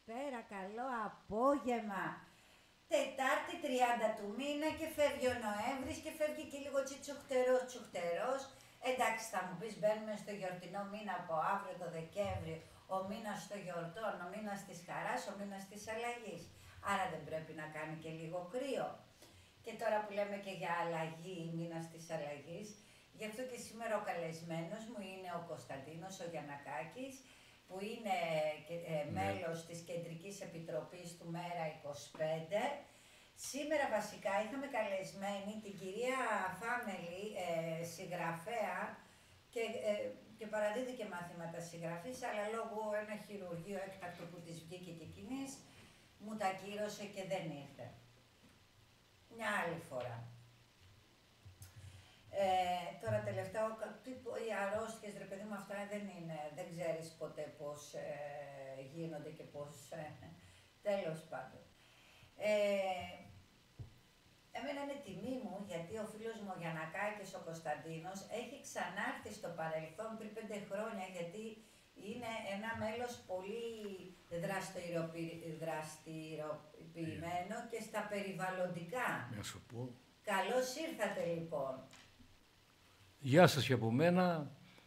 Καλησπέρα, καλό απόγευμα. Τετάρτη 30 του μήνα και φεύγει ο Νοέμβρης και φεύγει και λίγο τσουχτερός. Εντάξει, θα μου πεις, μπαίνουμε στο γιορτινό μήνα από αύριο το Δεκέμβρη, ο μήνας των γιορτών, ο μήνας της χαράς, ο μήνας της αλλαγής. Άρα δεν πρέπει να κάνει και λίγο κρύο. Και τώρα που λέμε και για αλλαγή, μήνας της αλλαγής, γι' αυτό και σήμερα ο καλεσμένος μου είναι ο Κωνσταντίνος ο Γιαννακάκης, που είναι μέλος της Κεντρικής Επιτροπής του Μέρα 25. Σήμερα βασικά είχαμε καλεσμένη την κυρία Φάμελη, συγγραφέα, και παραδίδει και μαθήματα συγγραφής, αλλά λόγω ένα χειρουργείο έκτακτο που της βγήκε και εκείνης, μου τα κύρωσε και δεν ήρθε. Μια άλλη φορά. Τώρα τελευταία, οι αρρώστιες, ρε παιδί μου, αυτά δεν ξέρεις ποτέ πώς γίνονται και πώς, τέλος πάντων. Εμένα είναι τιμή μου, γιατί ο φίλος μου ο Γιαννακάκης, ο Κωνσταντίνος, έχει ξανάρθει στο παρελθόν πριν 5 χρόνια, γιατί είναι ένα μέλος πολύ δραστηριοποιημένο και στα περιβαλλοντικά. Να σου πω. Καλώς ήρθατε λοιπόν. Γεια σας και από μένα.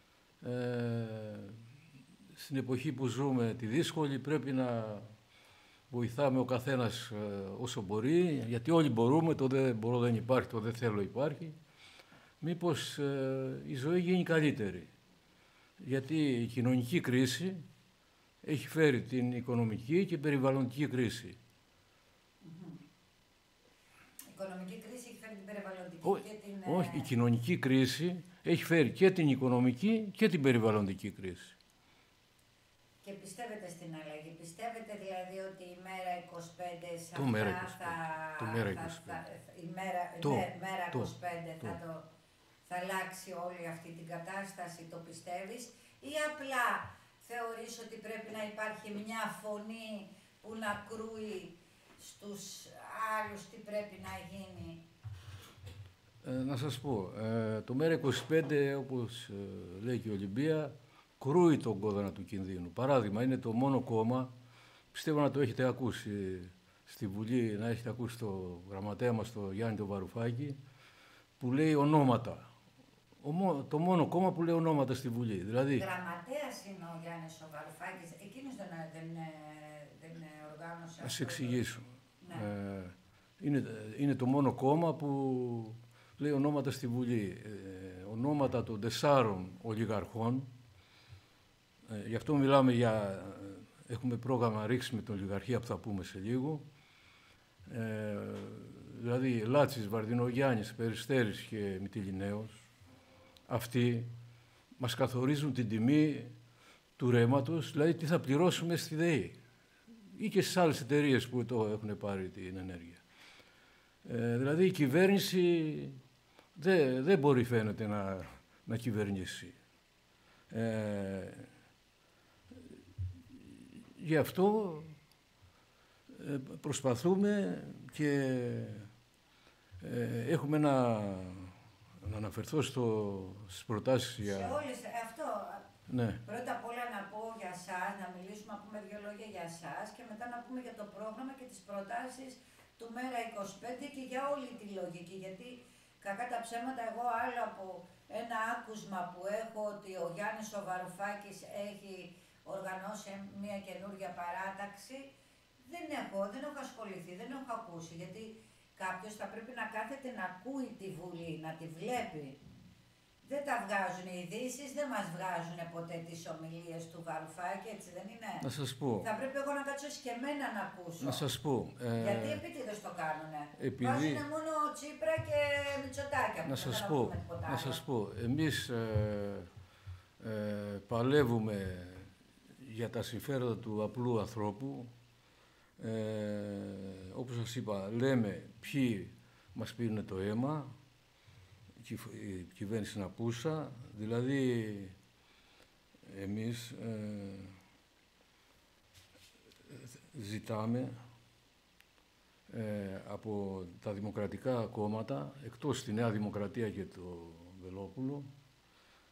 Στην εποχή που ζούμε τη δύσκολη πρέπει να βοηθάμε ο καθένας όσο μπορεί, γιατί όλοι μπορούμε, το δεν μπορώ δεν υπάρχει, το δεν θέλω υπάρχει. Μήπως η ζωή γίνει καλύτερη. Γιατί η κοινωνική κρίση έχει φέρει την οικονομική και περιβαλλοντική κρίση. Η οικονομική κρίση έχει φέρει την περιβαλλοντική και την... Όχι, η κοινωνική κρίση έχει φέρει και την οικονομική και την περιβαλλοντική κρίση. Και πιστεύετε στην αλλαγή, πιστεύετε δηλαδή ότι η μέρα 25 το μέρα 25. Θα αλλάξει όλη αυτή την κατάσταση, το πιστεύεις, ή απλά θεωρείς ότι πρέπει να υπάρχει μια φωνή που να κρούει στους άλλους τι πρέπει να γίνει? Να σας πω, το μέρα 25, όπως λέει και η Ολυμπία, κρούει τον κόδωνα του κινδύνου. Παράδειγμα, είναι το μόνο κόμμα, πιστεύω να το έχετε ακούσει στη Βουλή, να έχετε ακούσει το γραμματέα μας, το Γιάννη τον Βαρουφάκη, που λέει ονόματα. Το μόνο κόμμα που λέει ονόματα στη Βουλή. Δηλαδή, γραμματέας είναι ο Γιάννης ο Βαρουφάκης, εκείνος δεν οργάνωσε. Να σε εξηγήσω. Ναι. Είναι το μόνο κόμμα που λέει ονόματα στη Βουλή. Ονόματα των 4 ολιγαρχών. Γι' αυτό μιλάμε έχουμε πρόγραμμα ρίξη με την ολιγαρχία που θα πούμε σε λίγο. Δηλαδή Λάτσης, Βαρδινογιάννης, Περιστέρης και Μυτιληναίος. Αυτοί μας καθορίζουν την τιμή του ρέματος, δηλαδή τι θα πληρώσουμε στη ΔΕΗ ή και στις άλλες εταιρείες που το έχουν πάρει την ενέργεια. Δηλαδή η κυβέρνηση δεν μπορεί φαίνεται να κυβερνήσει. Γι' αυτό προσπαθούμε και έχουμε να αναφερθώ στις προτάσεις για... Σε όλες, αυτό. Ναι. Πρώτα απ' όλα να πω για σας, να μιλήσουμε, να πούμε 2 λόγια για σας και μετά να πούμε για το πρόγραμμα και τις προτάσεις του Μέρα 25 και για όλη τη λογική. Γιατί κακά τα ψέματα, εγώ άλλο από ένα άκουσμα που έχω ότι ο Γιάννης ο Βαρουφάκης έχει οργανώσει μια καινούργια παράταξη, δεν έχω ασχοληθεί, δεν έχω ακούσει, γιατί κάποιος θα πρέπει να κάθεται να ακούει τη Βουλή, να τη βλέπει. Δεν τα βγάζουν οι ειδήσεις, δεν μας βγάζουν ποτέ τις ομιλίες του Βαρουφάκη, έτσι δεν είναι? Να σας πω. Θα πρέπει εγώ να κάτσω σκεμμένα να ακούσω. Να σας πω. Γιατί επίτηδες το κάνουνε? Επειδή... Βάζουνε μόνο Τσίπρα και Μητσοτάκια. Να σας πω. Εμείς παλεύουμε για τα συμφέροντα του απλού ανθρώπου. Όπως σας είπα, λέμε ποιοι μας πίνουν το αίμα, η κυβέρνηση είναι απούσα, δηλαδή εμείς ζητάμε από τα δημοκρατικά κόμματα, εκτός τη Νέα Δημοκρατία και το Βελόπουλο,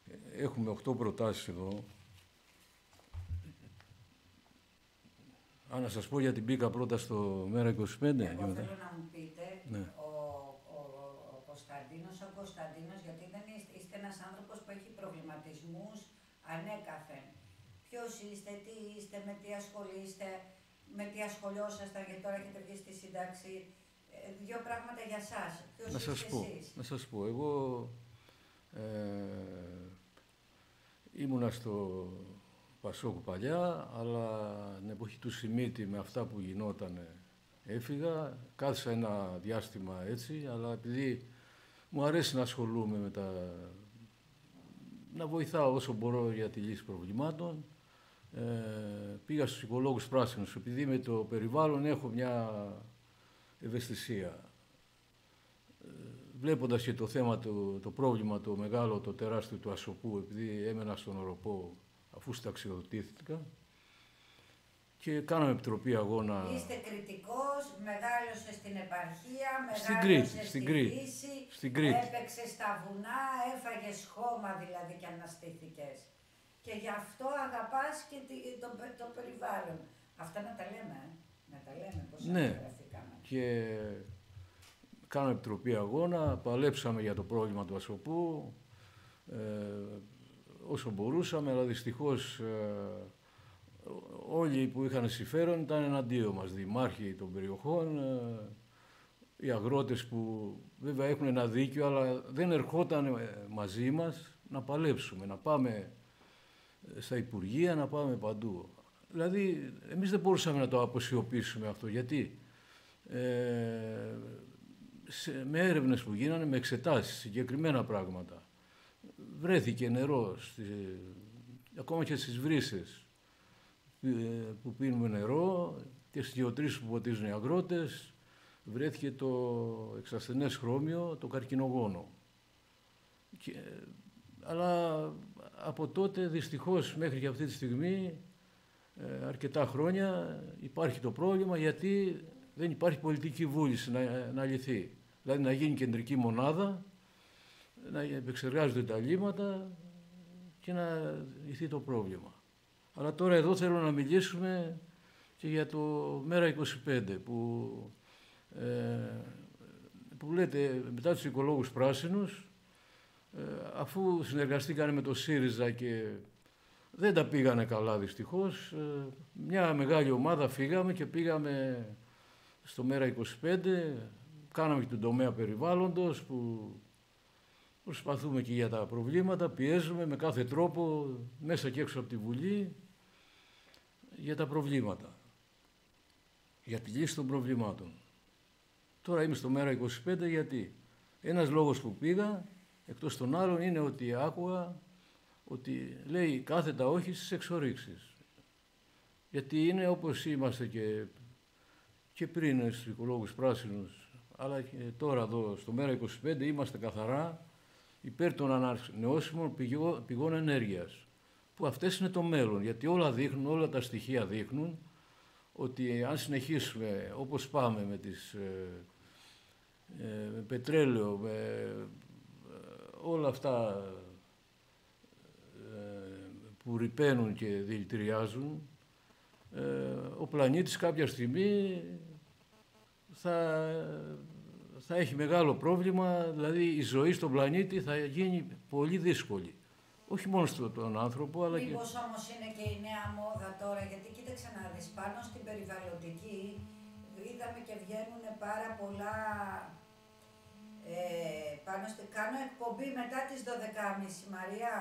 έχουμε 8 προτάσεις εδώ, να σας πω γιατί μπήκα πρώτα στο Μέρα 25. Εγώ θέλω να μου πείτε, ναι. ο Κωνσταντίνος, γιατί δεν είστε ένας άνθρωπος που έχει προβληματισμούς ανέκαθεν. Ποιος είστε, τι είστε, με τι ασχολείστε, με τι ασχολιόσασταν, γιατί τώρα έχετε βγει στη σύνταξη. Δύο πράγματα για σας. Ποιος είστε εσείς? Να σας πω, εγώ ήμουνα στο Πασόκ παλιά, αλλά την εποχή του Σιμίτη με αυτά που γινότανε έφυγα, κάθισα ένα διάστημα έτσι, αλλά επειδή μου αρέσει να ασχολούμαι με να βοηθάω όσο μπορώ για τη λύση προβλημάτων, πήγα στους οικολόγους πράσινους, επειδή με το περιβάλλον έχω μια ευαισθησία. Βλέποντας και το θέμα, το πρόβλημα, το μεγάλο, το τεράστιο του Ασοπού, επειδή έμενα στον Οροπό αφού συνταξιοδοτήθηκα, και κάναμε επιτροπή αγώνα. Είστε κριτικός, μεγάλωσε στην επαρχία, μεγάλωσε στη Δύση, έπαιξε στα βουνά, έφαγες χώμα δηλαδή και αναστήθηκες. Και γι' αυτό αγαπάς και το περιβάλλον. Αυτά να τα λέμε, πώς αντιγραφήκαμε. Και κάναμε επιτροπή αγώνα, παλέψαμε για το πρόβλημα του Ασοπού, όσο μπορούσαμε, αλλά δυστυχώς όλοι που είχαν συμφέρον ήταν εναντίον μας, δημάρχοι των περιοχών, οι αγρότες που βέβαια έχουν ένα δίκιο, αλλά δεν ερχόταν μαζί μας να παλέψουμε, να πάμε στα Υπουργεία, να πάμε παντού. Δηλαδή, εμείς δεν μπορούσαμε να το αποσιωπήσουμε αυτό, γιατί με έρευνες που γίνανε, με εξετάσεις, συγκεκριμένα πράγματα, βρέθηκε νερό, ακόμα και στις βρύσες που πίνουμε νερό και στις γεωτρήσεις που ποτίζουν οι αγρότες, βρέθηκε το εξασθενές χρώμιο, το καρκινογόνο. Αλλά από τότε δυστυχώς μέχρι και αυτή τη στιγμή, αρκετά χρόνια, υπάρχει το πρόβλημα, γιατί δεν υπάρχει πολιτική βούληση να λυθεί. Δηλαδή να γίνει κεντρική μονάδα, να επεξεργάζονται τα λύματα και να λυθεί το πρόβλημα. Αλλά τώρα εδώ θέλω να μιλήσουμε και για το Μέρα 25 που λέτε μετά τους οικολόγους πράσινους, αφού συνεργαστήκανε με το ΣΥΡΙΖΑ και δεν τα πήγανε καλά δυστυχώς, μια μεγάλη ομάδα φύγαμε και πήγαμε στο Μέρα 25, κάναμε και τον τομέα περιβάλλοντος που προσπαθούμε και για τα προβλήματα, πιέζουμε με κάθε τρόπο μέσα και έξω από τη Βουλή για τα προβλήματα, για τη λύση των προβλημάτων. Τώρα είμαι στο Μέρα 25 γιατί ένας λόγος που πήγα, εκτός των άλλων, είναι ότι άκουγα ότι λέει κάθετα όχι στις εξορίξεις. Γιατί είναι όπως είμαστε και πριν στους οικολόγους πράσινους, αλλά και τώρα εδώ στο Μέρα 25 είμαστε καθαρά υπέρ των ανανεώσιμων πηγών ενέργειας, που αυτές είναι το μέλλον, γιατί όλα τα στοιχεία δείχνουν ότι αν συνεχίσουμε όπως πάμε με πετρέλαιο, με όλα αυτά που ρυπαίνουν και δηλητηριάζουν, ο πλανήτης κάποια στιγμή θα έχει μεγάλο πρόβλημα, δηλαδή η ζωή στον πλανήτη θα γίνει πολύ δύσκολη. Όχι μόνο στον άνθρωπο, αλλά Μήπως όμως είναι και η νέα μόδα τώρα, γιατί κοίταξε να δεις, πάνω στην περιβαλλοντική είδαμε και βγαίνουν πάρα πολλά, κάνω εκπομπή μετά τις 12.30, Μαρία.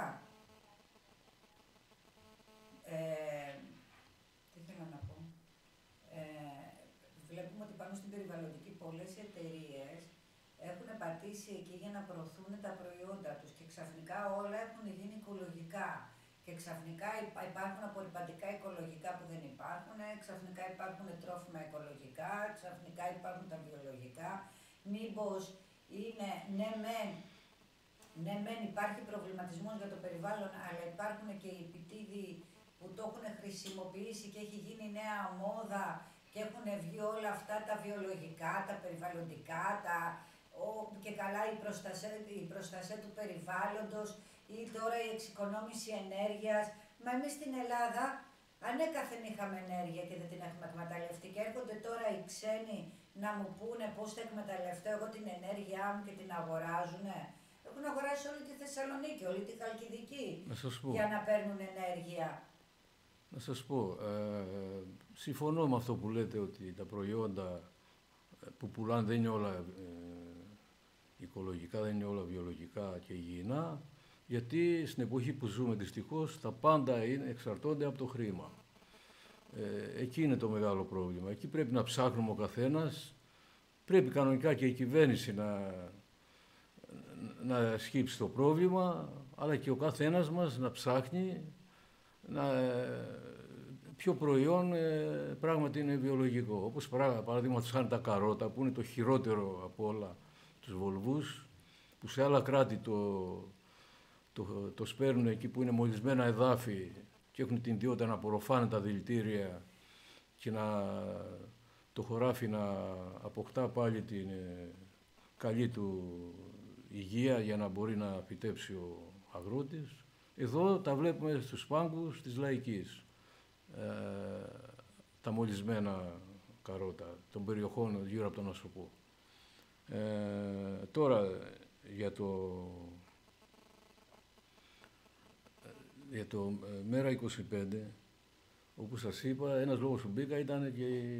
Τι θέλω να πω. Βλέπουμε ότι πάνω στην περιβαλλοντική πολλές εταιρείες έχουν πατήσει εκεί για να προωθούν τα προϊόντα τους και ξαφνικά όλα έχουν γίνει οικολογικά. Και ξαφνικά υπάρχουν απορρυπαντικά οικολογικά που δεν υπάρχουν, ξαφνικά υπάρχουν τρόφιμα οικολογικά, ξαφνικά υπάρχουν τα βιολογικά. Μήπως είναι, ναι μεν υπάρχει προβληματισμός για το περιβάλλον, αλλά υπάρχουν και οι επιτίδιοι που το έχουν χρησιμοποιήσει και έχει γίνει νέα μόδα και έχουν βγει όλα αυτά τα βιολογικά, τα περιβαλλοντικά, και καλά η προστασία του περιβάλλοντος ή τώρα η εξοικονόμηση ενέργειας. Μα εμείς στην Ελλάδα Ανέκαθεν είχαμε ενέργεια και δεν την έχουμε εκμεταλλευτεί και έρχονται τώρα οι ξένοι να μου πούνε πώς θα εκμεταλλευτώ εγώ την ενέργειά μου και την αγοράζουνε. Έχουν αγοράσει όλη τη Θεσσαλονίκη, όλη τη Χαλκιδική για να παίρνουν ενέργεια. Να σας πω, συμφωνώ με αυτό που λέτε ότι τα προϊόντα που πουλάνε δεν είναι όλα οικολογικά, δεν είναι όλα βιολογικά και υγιεινά, γιατί στην εποχή που ζούμε δυστυχώς τα πάντα εξαρτώνται από το χρήμα. Εκεί είναι το μεγάλο πρόβλημα. Εκεί πρέπει να ψάχνουμε ο καθένας, πρέπει κανονικά και η κυβέρνηση να σκύψει το πρόβλημα, αλλά και ο καθένας μας να ψάχνει ποιο προϊόν πράγματι είναι βιολογικό. Όπως παραδείγματος χάρη τα καρότα, που είναι το χειρότερο από όλα τους βολβούς, που σε άλλα κράτη το σπέρνουν εκεί που είναι μολυσμένα εδάφη και έχουν την ιδιότητα να απορροφάνε τα δηλητήρια και το χωράφι να αποκτά πάλι την καλή του υγεία για να μπορεί να φυτέψει ο αγρότης. Εδώ τα βλέπουμε στους πάγκους της Λαϊκής, τα μολυσμένα καρότα των περιοχών γύρω από τον Ασοπό. Τώρα για το Μέρα 25, όπως σας είπα, ένας λόγος που μπήκα ήταν και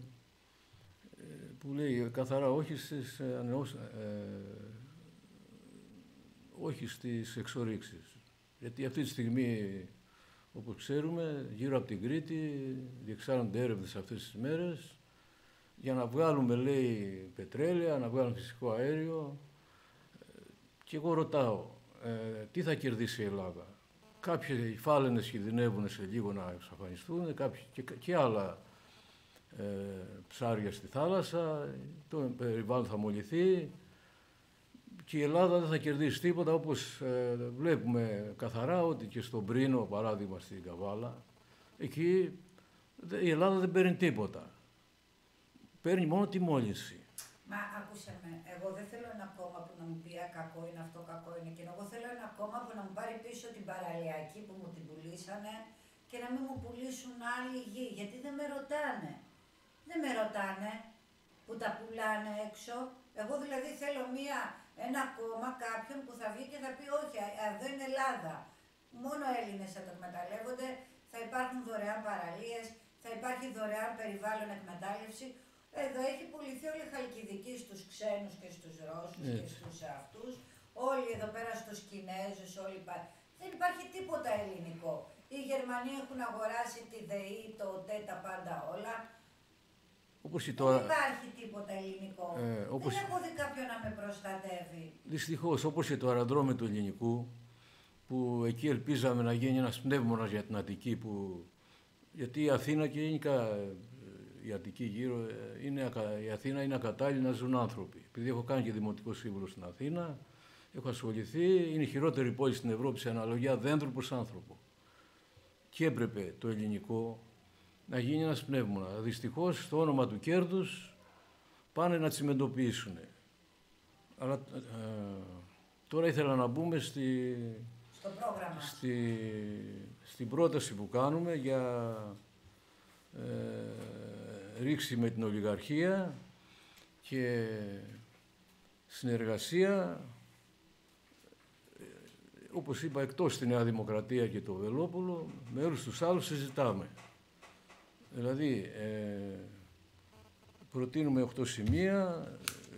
που λέει καθαρά όχι στις εξορίξεις. Γιατί αυτή τη στιγμή, όπως ξέρουμε, γύρω από την Κρήτη διεξάγονται έρευνες αυτές τις μέρες για να βγάλουμε, λέει, πετρέλαια, να βγάλουμε φυσικό αέριο. Και εγώ ρωτάω, τι θα κερδίσει η Ελλάδα? Κάποιοι φάλαινες κινδυνεύουν σε λίγο να εξαφανιστούν, και άλλα ψάρια στη θάλασσα, το περιβάλλον θα μολυθεί και η Ελλάδα δεν θα κερδίσει τίποτα, όπως βλέπουμε καθαρά ότι και στον Πρίνο, παράδειγμα στην Καβάλα, εκεί η Ελλάδα δεν παίρνει τίποτα. Παίρνει μόνο τη μόλυνση. Μα άκουσε με, εγώ δεν θέλω ένα κόμμα που να μου πει κακό είναι αυτό, κακό είναι εκείνο. Εγώ θέλω ένα κόμμα που να μου πάρει πίσω την παραλιακή που μου την πουλήσανε και να μην μου πουλήσουν άλλη γη. Γιατί δεν με ρωτάνε. Δεν με ρωτάνε που τα πουλάνε έξω. Εγώ δηλαδή θέλω ένα κόμμα, κάποιον που θα βγει και θα πει όχι, εδώ είναι Ελλάδα. Μόνο Έλληνες θα το εκμεταλλεύονται, θα υπάρχουν δωρεάν παραλίες, θα υπάρχει δωρεάν περιβάλλον εκμετάλλευση. Εδώ έχει πουληθεί όλη η Χαλκιδική στους ξένους και στους Ρώσους και στους αυτούς. Όλοι εδώ πέρα στους Κινέζους, δεν υπάρχει τίποτα ελληνικό. Οι Γερμανοί έχουν αγοράσει τη ΔΕΗ, το ΟΤΕ, τα πάντα όλα. Δεν υπάρχει τίποτα ελληνικό. Δεν έχω δει κάποιον να με προστατεύει. Δυστυχώς, όπως και το αεροδρόμιο του ελληνικού, που εκεί ελπίζαμε να γίνει ένας πνεύμονας για την Αττική, γιατί η Αθήνα και γενικά η Αττική γύρω, η Αθήνα είναι ακατάλληλη να ζουν άνθρωποι. Επειδή έχω κάνει και δημοτικό σύμβουλο στην Αθήνα, έχω ασχοληθεί, είναι η χειρότερη πόλη στην Ευρώπη σε αναλογία δέντρου προς άνθρωπο. Και έπρεπε το ελληνικό να γίνει ένας πνεύμονα. Δυστυχώς, στο όνομα του κέρδους, πάνε να τσιμεντοποιήσουν. Αλλά τώρα ήθελα να μπούμε στην πρόταση που κάνουμε για ρήξη με την ολιγαρχία και συνεργασία, όπως είπα, εκτός τη Νέα Δημοκρατία και το Βελόπουλο, με όλους τους άλλους συζητάμε. Δηλαδή, προτείνουμε 8 σημεία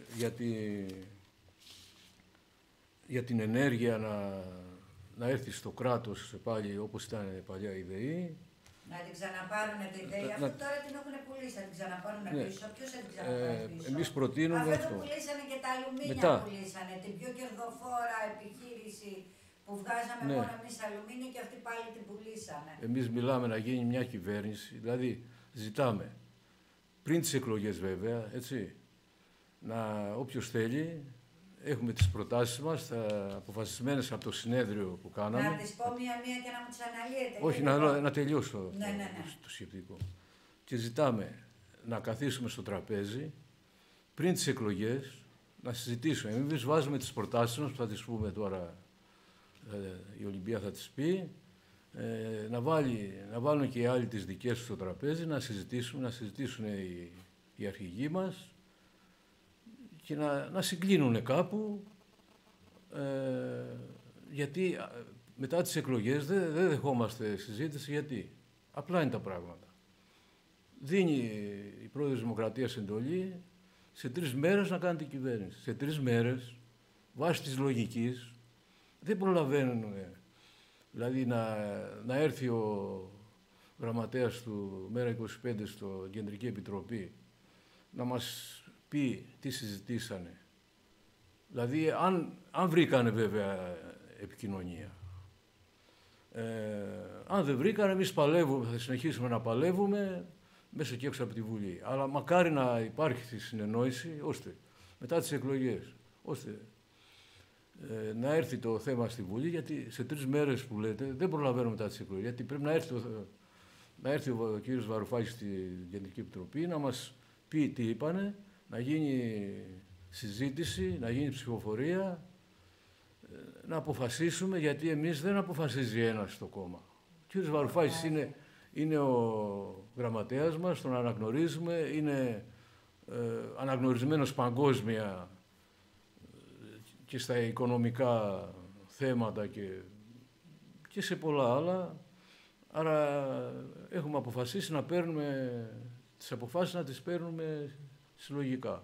για την ενέργεια να έρθει στο κράτος πάλι όπως ήταν παλιά η ΔΕΗ. Να την ξαναπάρουν τη ΔΕΗ, αυτό τώρα την έχουν πουλήσει, θα την ξαναπάρουν πίσω. Ποιος θα την ξαναπάρει πίσω? Εμείς προτείνουμε αυτό. Αυτό πουλήσανε και τα αλουμίνια πουλήσανε, την πιο κερδοφόρα επιχείρηση που βγάζαμε μόνο εμείς αλουμίνιο και αυτοί πάλι την πουλήσανε. Εμείς μιλάμε να γίνει μια κυβέρνηση, δηλαδή ζητάμε πριν τις εκλογές βέβαια, έτσι, όποιος θέλει, έχουμε τις προτάσεις μας, αποφασισμένες από το συνέδριο που κάναμε. Να τις πω μία-μία και να μου τις αναλύετε. Όχι, να τελειώσω το σκεπτικό. Και ζητάμε να καθίσουμε στο τραπέζι πριν τις εκλογές, να συζητήσουμε. Εμείς βάζουμε τις προτάσεις μας, που θα τις πούμε τώρα, η Ολυμπία θα τις πει, να βάλουν και οι άλλοι τις δικές τους στο τραπέζι, να συζητήσουν οι αρχηγοί μας και να συγκλίνουν κάπου, γιατί μετά τις εκλογές δεν δεχόμαστε συζήτηση. Γιατί? Απλά είναι τα πράγματα. Δίνει η πρόεδρος Δημοκρατίας εντολή σε 3 μέρες να κάνει την κυβέρνηση. Σε 3 μέρες, βάσει της λογικής, δεν προλαβαίνουν. Δηλαδή να έρθει ο γραμματέας του ΜΕΡΑ25 στο Κεντρική Επιτροπή να μας πει τι συζητήσανε. Δηλαδή, αν βρήκανε βέβαια επικοινωνία. Αν δεν βρήκανε, εμείς θα συνεχίσουμε να παλεύουμε μέσα και έξω από τη Βουλή. Αλλά μακάρι να υπάρχει συνεννόηση, ώστε μετά τις εκλογές, ώστε να έρθει το θέμα στη Βουλή, γιατί σε 3 μέρες που λέτε δεν προλαβαίνουμε μετά τις εκλογές. Γιατί πρέπει να έρθει ο κύριος Βαρουφάκης στην Κεντρική Επιτροπή να μας πει τι είπανε, να γίνει συζήτηση, να γίνει ψηφοφορία, να αποφασίσουμε, γιατί εμείς δεν αποφασίζει ένας στο κόμμα. Ο κύριος Βαρουφάκης είναι ο γραμματέας μας, τον αναγνωρίζουμε, είναι αναγνωρισμένος παγκόσμια και στα οικονομικά θέματα και σε πολλά άλλα. Άρα έχουμε αποφασίσει να παίρνουμε τις αποφάσεις, να τις παίρνουμε συλλογικά.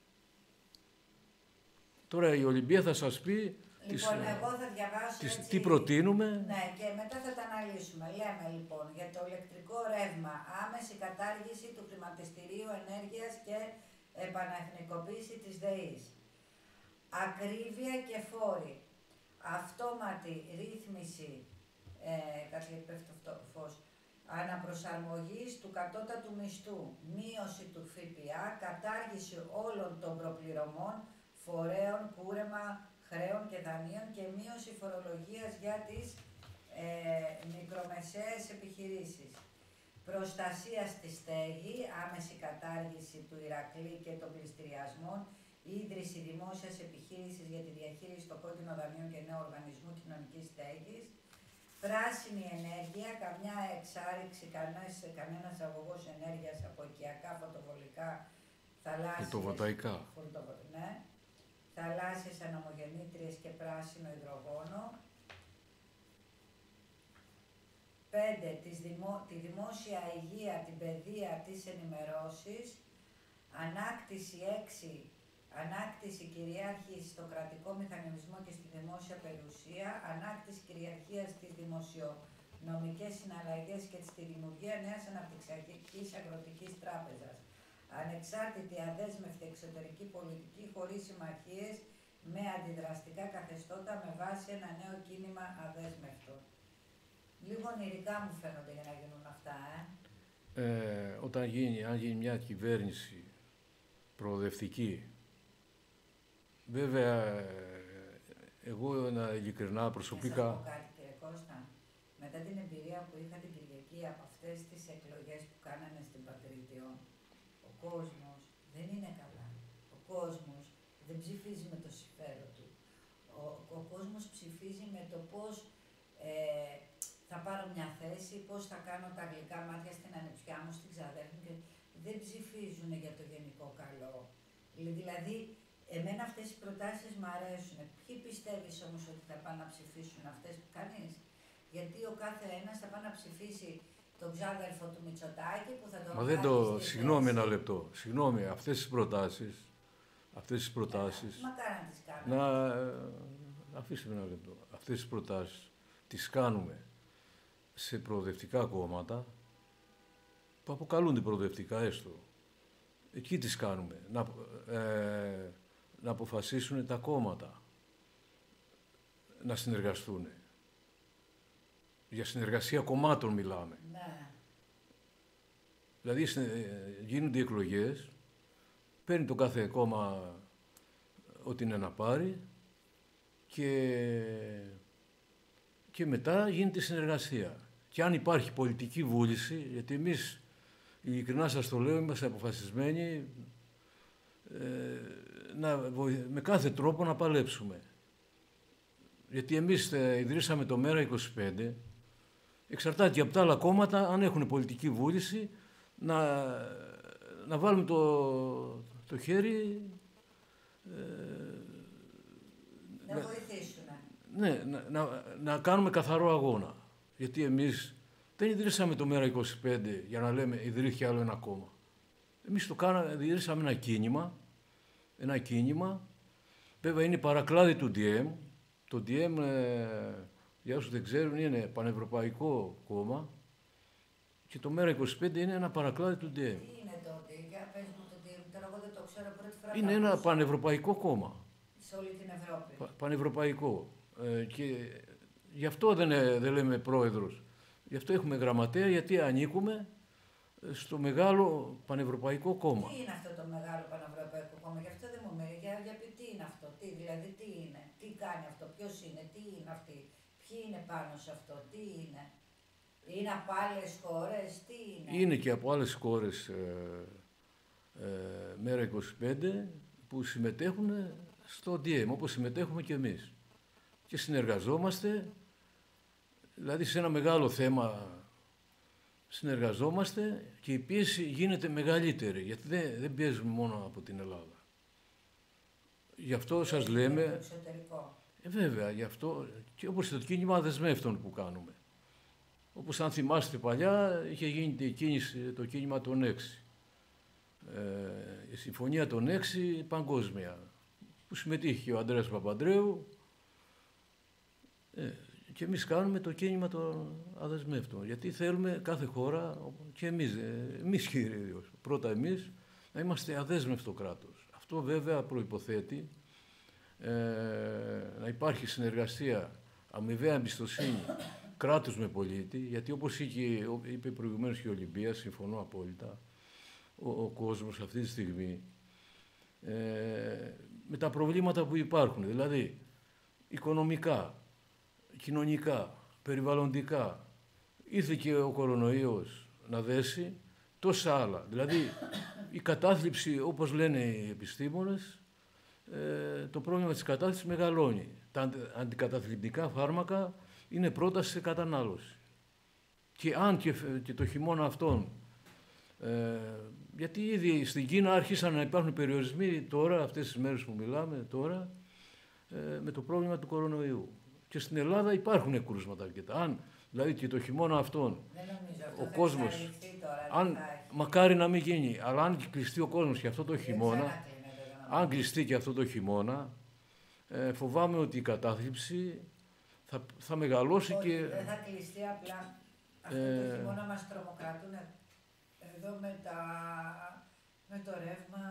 Τώρα η Ολυμπία θα σας πει εγώ θα διαβάσω τι προτείνουμε. Ναι, και μετά θα τα αναλύσουμε. Λέμε λοιπόν για το ηλεκτρικό ρεύμα, άμεση κατάργηση του χρηματιστηρίου ενέργειας και επαναεθνικοποίηση της ΔΕΗς. Ακρίβεια και φόροι. Αυτόματη ρύθμιση, αναπροσαρμογής του κατώτατου μισθού, μείωση του ΦΠΑ, κατάργηση όλων των προπληρωμών, φορέων, κούρεμα, χρέων και δανείων και μείωση φορολογίας για τις μικρομεσαίες επιχειρήσεις. Προστασία στη στέγη, άμεση κατάργηση του Ηρακλή και των πληστηριασμών, ίδρυση δημόσιας επιχείρησης για τη διαχείριση των κόκκινων δανείων και νέου οργανισμού κοινωνικής στέγης. Πράσινη ενέργεια, καμιά εξάρριξη, κανένας αγωγός ενέργειας από οικιακά, φωτοβολικά, θαλάσσιες, φωτοβολταϊκά. Ναι, θαλάσσιες ανεμογεννήτριες και πράσινο υδρογόνο. 5. Τη δημόσια υγεία, την παιδεία, τις ενημερώσεις. Ανάκτηση 6. Ανάκτηση κυριάρχησης στο κρατικό μηχανισμό και στη δημόσια περιουσία. Ανάκτηση κυριαρχίας στις δημοσιονομικές συναλλαγές και στη δημιουργία νέας αναπτυξιακής αγροτικής τράπεζας. Ανεξάρτητη, αδέσμευτη εξωτερική πολιτική χωρίς συμμαχίες με αντιδραστικά καθεστώτα με βάση ένα νέο κίνημα αδέσμευτο. Λίγο ονειρικά μου φαίνονται για να γίνουν αυτά, Αν γίνει μια κυβέρνηση προοδευτική, βέβαια, εγώ ειλικρινά προσωπικά... Να σας πω κάτι, κύριε Κώστα. Μετά την εμπειρία που είχα την Κυριακή από αυτές τις εκλογές που κάνανε στην Πατρίτιο, ο κόσμος δεν είναι καλά. Ο κόσμος δεν ψηφίζει με το συμφέρον του. Ο κόσμος ψηφίζει με το πώς θα πάρω μια θέση, πώς θα κάνω τα γλυκά μάτια στην ανεψιά μου, στην ξαδέρφη μου. Δεν ψηφίζουν για το γενικό καλό. Δηλαδή, εμένα αυτές οι προτάσεις μου αρέσουν. Ποιοι πιστεύεις όμως ότι θα πάνε να ψηφίσουν αυτές? Κανείς. Γιατί ο κάθε ένας θα πάει να ψηφίσει τον ξάδερφο του Μητσοτάκη που θα τον... Μα δεν το... Συγγνώμη ένα λεπτό. Συγγνώμη, αυτές τις προτάσεις... Μακάρι να τις κάνουμε. Αφήστε με ένα λεπτό. Αυτές τις προτάσεις τις κάνουμε σε προοδευτικά κόμματα που αποκαλούνται προοδευτικά έστω. Εκεί τις κάνουμε. Να αποφασίσουν τα κόμματα να συνεργαστούν. Για συνεργασία κομμάτων μιλάμε. Ναι. Δηλαδή γίνονται οι εκλογές, παίρνει το κάθε κόμμα ό,τι είναι να πάρει και μετά γίνεται η συνεργασία. Και αν υπάρχει πολιτική βούληση, γιατί εμείς, ειλικρινά σας το λέω, είμαστε αποφασισμένοι με κάθε τρόπο να παλέψουμε. Γιατί εμείς ιδρύσαμε το ΜΕΡΑ25 εξαρτάται και από τα άλλα κόμματα, αν έχουν πολιτική βούληση, να βάλουμε το χέρι... να βοηθήσουν. Ναι, να κάνουμε καθαρό αγώνα. Γιατί εμείς δεν ιδρύσαμε το ΜΕΡΑ25 για να λέμε ιδρύθηκε άλλο ένα κόμμα. Εμείς ιδρύσαμε ένα κίνημα, βέβαια είναι παρακλάδι του DM. Το DM, για όσους δεν ξέρουν, είναι πανευρωπαϊκό κόμμα και το ΜΕΡΑ25 είναι ένα παρακλάδι του DM. Τι είναι τότε, για πες μου το DM, τώρα εγώ δεν το ξέρω, πρώτη φορά. Είναι ένα πανευρωπαϊκό κόμμα. Σε όλη την Ευρώπη. Πανευρωπαϊκό. Και γι' αυτό δεν λέμε πρόεδρος. Γι' αυτό έχουμε γραμματέα, γιατί ανήκουμε στο μεγάλο πανευρωπαϊκό κόμμα. Τι είναι αυτό το μεγάλο πανευρωπαϊκό κόμμα, γι' αυτό δεν μου μιλάει. Για τι είναι αυτό, δηλαδή τι είναι, τι κάνει αυτό, ποιος είναι, τι είναι αυτοί, ποιοι είναι πάνω σε αυτό, τι είναι. Είναι από άλλες χώρες, τι είναι. Είναι και από άλλες χώρες ΜΕΡΑ25 που συμμετέχουν στο DM, όπως συμμετέχουμε και εμείς. Και συνεργαζόμαστε, δηλαδή σε ένα μεγάλο θέμα συνεργαζόμαστε και η πίεση γίνεται μεγαλύτερη, γιατί δεν πιέζουμε μόνο από την Ελλάδα. Γι' αυτό σας λέμε... Το εξωτερικό. Βέβαια, γι' αυτό και όπως το κίνημα δεσμεύτων που κάνουμε. Όπως αν θυμάστε παλιά, είχε γίνει το κίνημα των 6. Η Συμφωνία των 6 παγκόσμια, που συμμετείχε και ο Ανδρέας Παπανδρέου, και εμείς κάνουμε το κίνημα των αδεσμεύτων. Γιατί θέλουμε κάθε χώρα, και εμείς κυρίως, πρώτα εμείς, να είμαστε αδέσμευτο κράτος. Αυτό βέβαια προϋποθέτει να υπάρχει συνεργασία, αμοιβαία εμπιστοσύνη κράτους με πολίτη, γιατί όπως είπε προηγουμένως και η Ολυμπία, συμφωνώ απόλυτα, ο κόσμος αυτή τη στιγμή, με τα προβλήματα που υπάρχουν, δηλαδή οικονομικά, κοινωνικά, περιβαλλοντικά, ήρθε και ο κορονοϊός να δέσει, τόσα άλλα. Δηλαδή η κατάθλιψη, όπως λένε οι επιστήμονες, το πρόβλημα της κατάθλιψης μεγαλώνει. Τα αντικαταθλιπτικά φάρμακα είναι πρόταση σε κατανάλωση. Και αν και το χειμώνα αυτόν, γιατί ήδη στην Κίνα άρχισαν να υπάρχουν περιορισμοί τώρα, αυτές τις μέρες που μιλάμε τώρα, με το πρόβλημα του κορονοϊού. Και στην Ελλάδα υπάρχουν κρούσματα αρκετά. Αν δηλαδή και το χειμώνα αυτόν ο κόσμος, μακάρι να μην γίνει, αλλά αν κλειστεί ο κόσμος και αυτό το χειμώνα, αν κλειστεί και αυτό το χειμώνα, φοβάμαι ότι η κατάθλιψη θα μεγαλώσει. Όχι, και... δεν θα κλειστεί, απλά αυτό το χειμώνα μας τρομοκρατούν εδώ με το ρεύμα.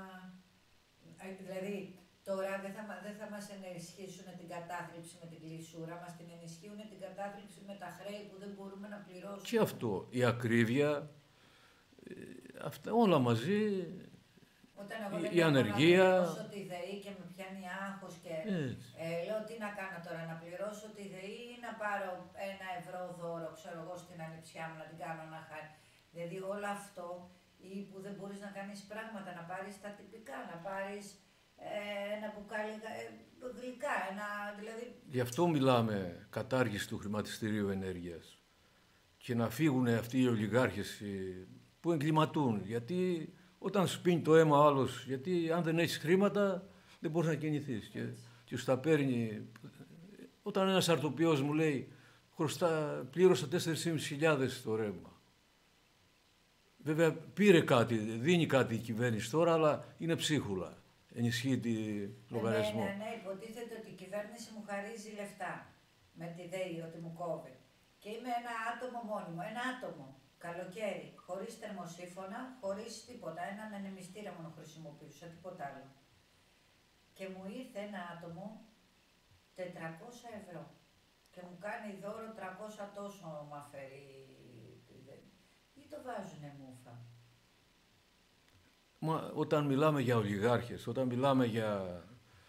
Δηλαδή, τώρα δεν θα μας ενισχύσουν την κατάθλιψη με την κλεισούρα, μας την ενισχύουν την κατάθλιψη με τα χρέη που δεν μπορούμε να πληρώσουμε. Και αυτό, η ακρίβεια, αυτά όλα μαζί, όταν εγώ η ανεργία. Να πληρώσω τη ΔΕΗ και με πιάνει άγχος και λέω τι να κάνω τώρα, να πληρώσω τη ΔΕΗ ή να πάρω €1 δώρο, ξέρω εγώ, στην ανιψιά μου να την κάνω να χάρη. Δηλαδή όλο αυτό, ή που δεν μπορείς να κάνεις πράγματα, να πάρεις τα τυπικά, να πάρεις ένα μπουκάλι γλυκά, δηλαδή... Γι' αυτό μιλάμε κατάργηση του χρηματιστηρίου ενέργειας και να φύγουν αυτοί οι ολιγάρχες που εγκληματούν, γιατί όταν σου πίνει το αίμα άλλος, γιατί αν δεν έχεις χρήματα δεν μπορείς να κινηθείς και σου τα παίρνει. Όταν ένας αρτοποιός μου λέει πλήρωσα 4.500 το ρεύμα. Βέβαια πήρε κάτι, δίνει κάτι η κυβέρνηση τώρα, αλλά είναι ψίχουλα. Ενισχύει τη λογαριασμό. Ναι, υποτίθεται ότι η κυβέρνηση μου χαρίζει λεφτά με τη ΔΕΗ, ότι μου κόβει. Και είμαι ένα άτομο μόνιμο, ένα άτομο, καλοκαίρι, χωρίς θερμοσύφωνα, χωρίς τίποτα. Έναν ανεμιστήρα μόνο χρησιμοποιούσα, τίποτα άλλο. Και μου ήρθε ένα άτομο 400 €. Και μου κάνει δώρο 300 τόσο μου αφαιρεί. Ή το βάζουνε μούφα. Όταν μιλάμε για ολιγάρχες, όταν μιλάμε για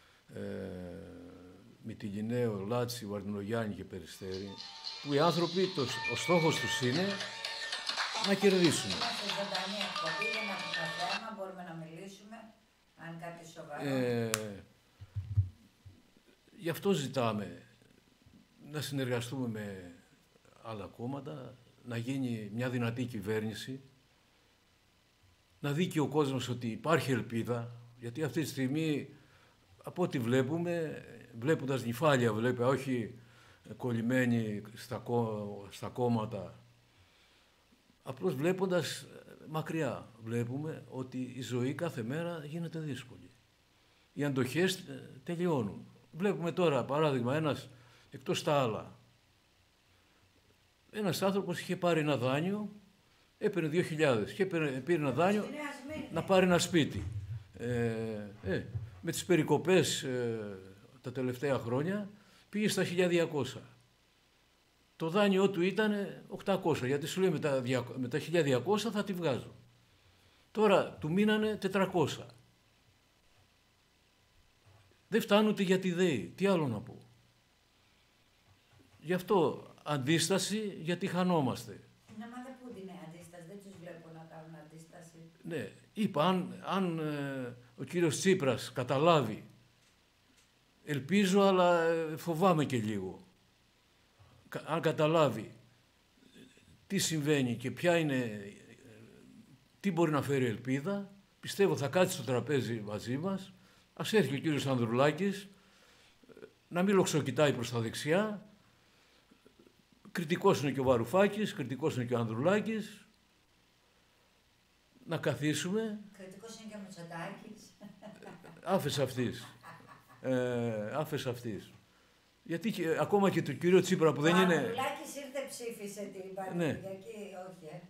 Μυτιληναίο, Λάτσι, Βαρδινογιάννη και Περιστέρη, που οι άνθρωποι, ο στόχος τους είναι να κερδίσουν. Είμαστε ζωντανή εκπομπή, δεν έχουμε θέμα, μπορούμε να μιλήσουμε, αν κάτι σοβαρό. Γι' αυτό ζητάμε να συνεργαστούμε με άλλα κόμματα, να γίνει μια δυνατή κυβέρνηση, να δει και ο κόσμος ότι υπάρχει ελπίδα, γιατί αυτή τη στιγμή, από ό,τι βλέπουμε, βλέποντας νυφάλια βλέπει, όχι κολλημένοι στα κόμματα, απλώς βλέποντας μακριά, βλέπουμε ότι η ζωή κάθε μέρα γίνεται δύσκολη. Οι αντοχές τελειώνουν. Βλέπουμε τώρα, παράδειγμα, ένας, εκτός τα άλλα, ένας άνθρωπος είχε πάρει ένα δάνειο, έπαιρνε 2.000 και πήρε ένα δάνειο να πάρει ένα σπίτι. Με τις περικοπές τα τελευταία χρόνια πήγε στα 1.200. Το δάνειό του ήταν 800, γιατί σου λέει με τα 1.200 θα τη βγάζω. Τώρα του μείνανε 400. Δεν φτάνουν ούτε για τη ΔΕΗ. Τι άλλο να πω. Γι' αυτό αντίσταση, γιατί χανόμαστε. Να μα δεν πούν την αντίσταση, δεν τους βλέπω να κάνουν αντίσταση. Ναι, είπα, αν ο κύριος Τσίπρας καταλάβει, ελπίζω, αλλά φοβάμαι και λίγο, αν καταλάβει τι συμβαίνει και τι μπορεί να φέρει ελπίδα, πιστεύω θα κάτσει στο τραπέζι μαζί μας, ας έρθει ο κύριος Ανδρουλάκης, να μην λοξοκοιτάει προς τα δεξιά, κριτικός είναι και ο Βαρουφάκης, κριτικός είναι και ο Ανδρουλάκης, να καθίσουμε. Κριτικός είναι και ο Μητσοτάκης. Άφες αυτής. Γιατί ακόμα και του κύριο Τσίπρα που δεν είναι... Ο Ανδρουλάκης ήρθε ψήφισε την Πανεπιστημιακή, όχι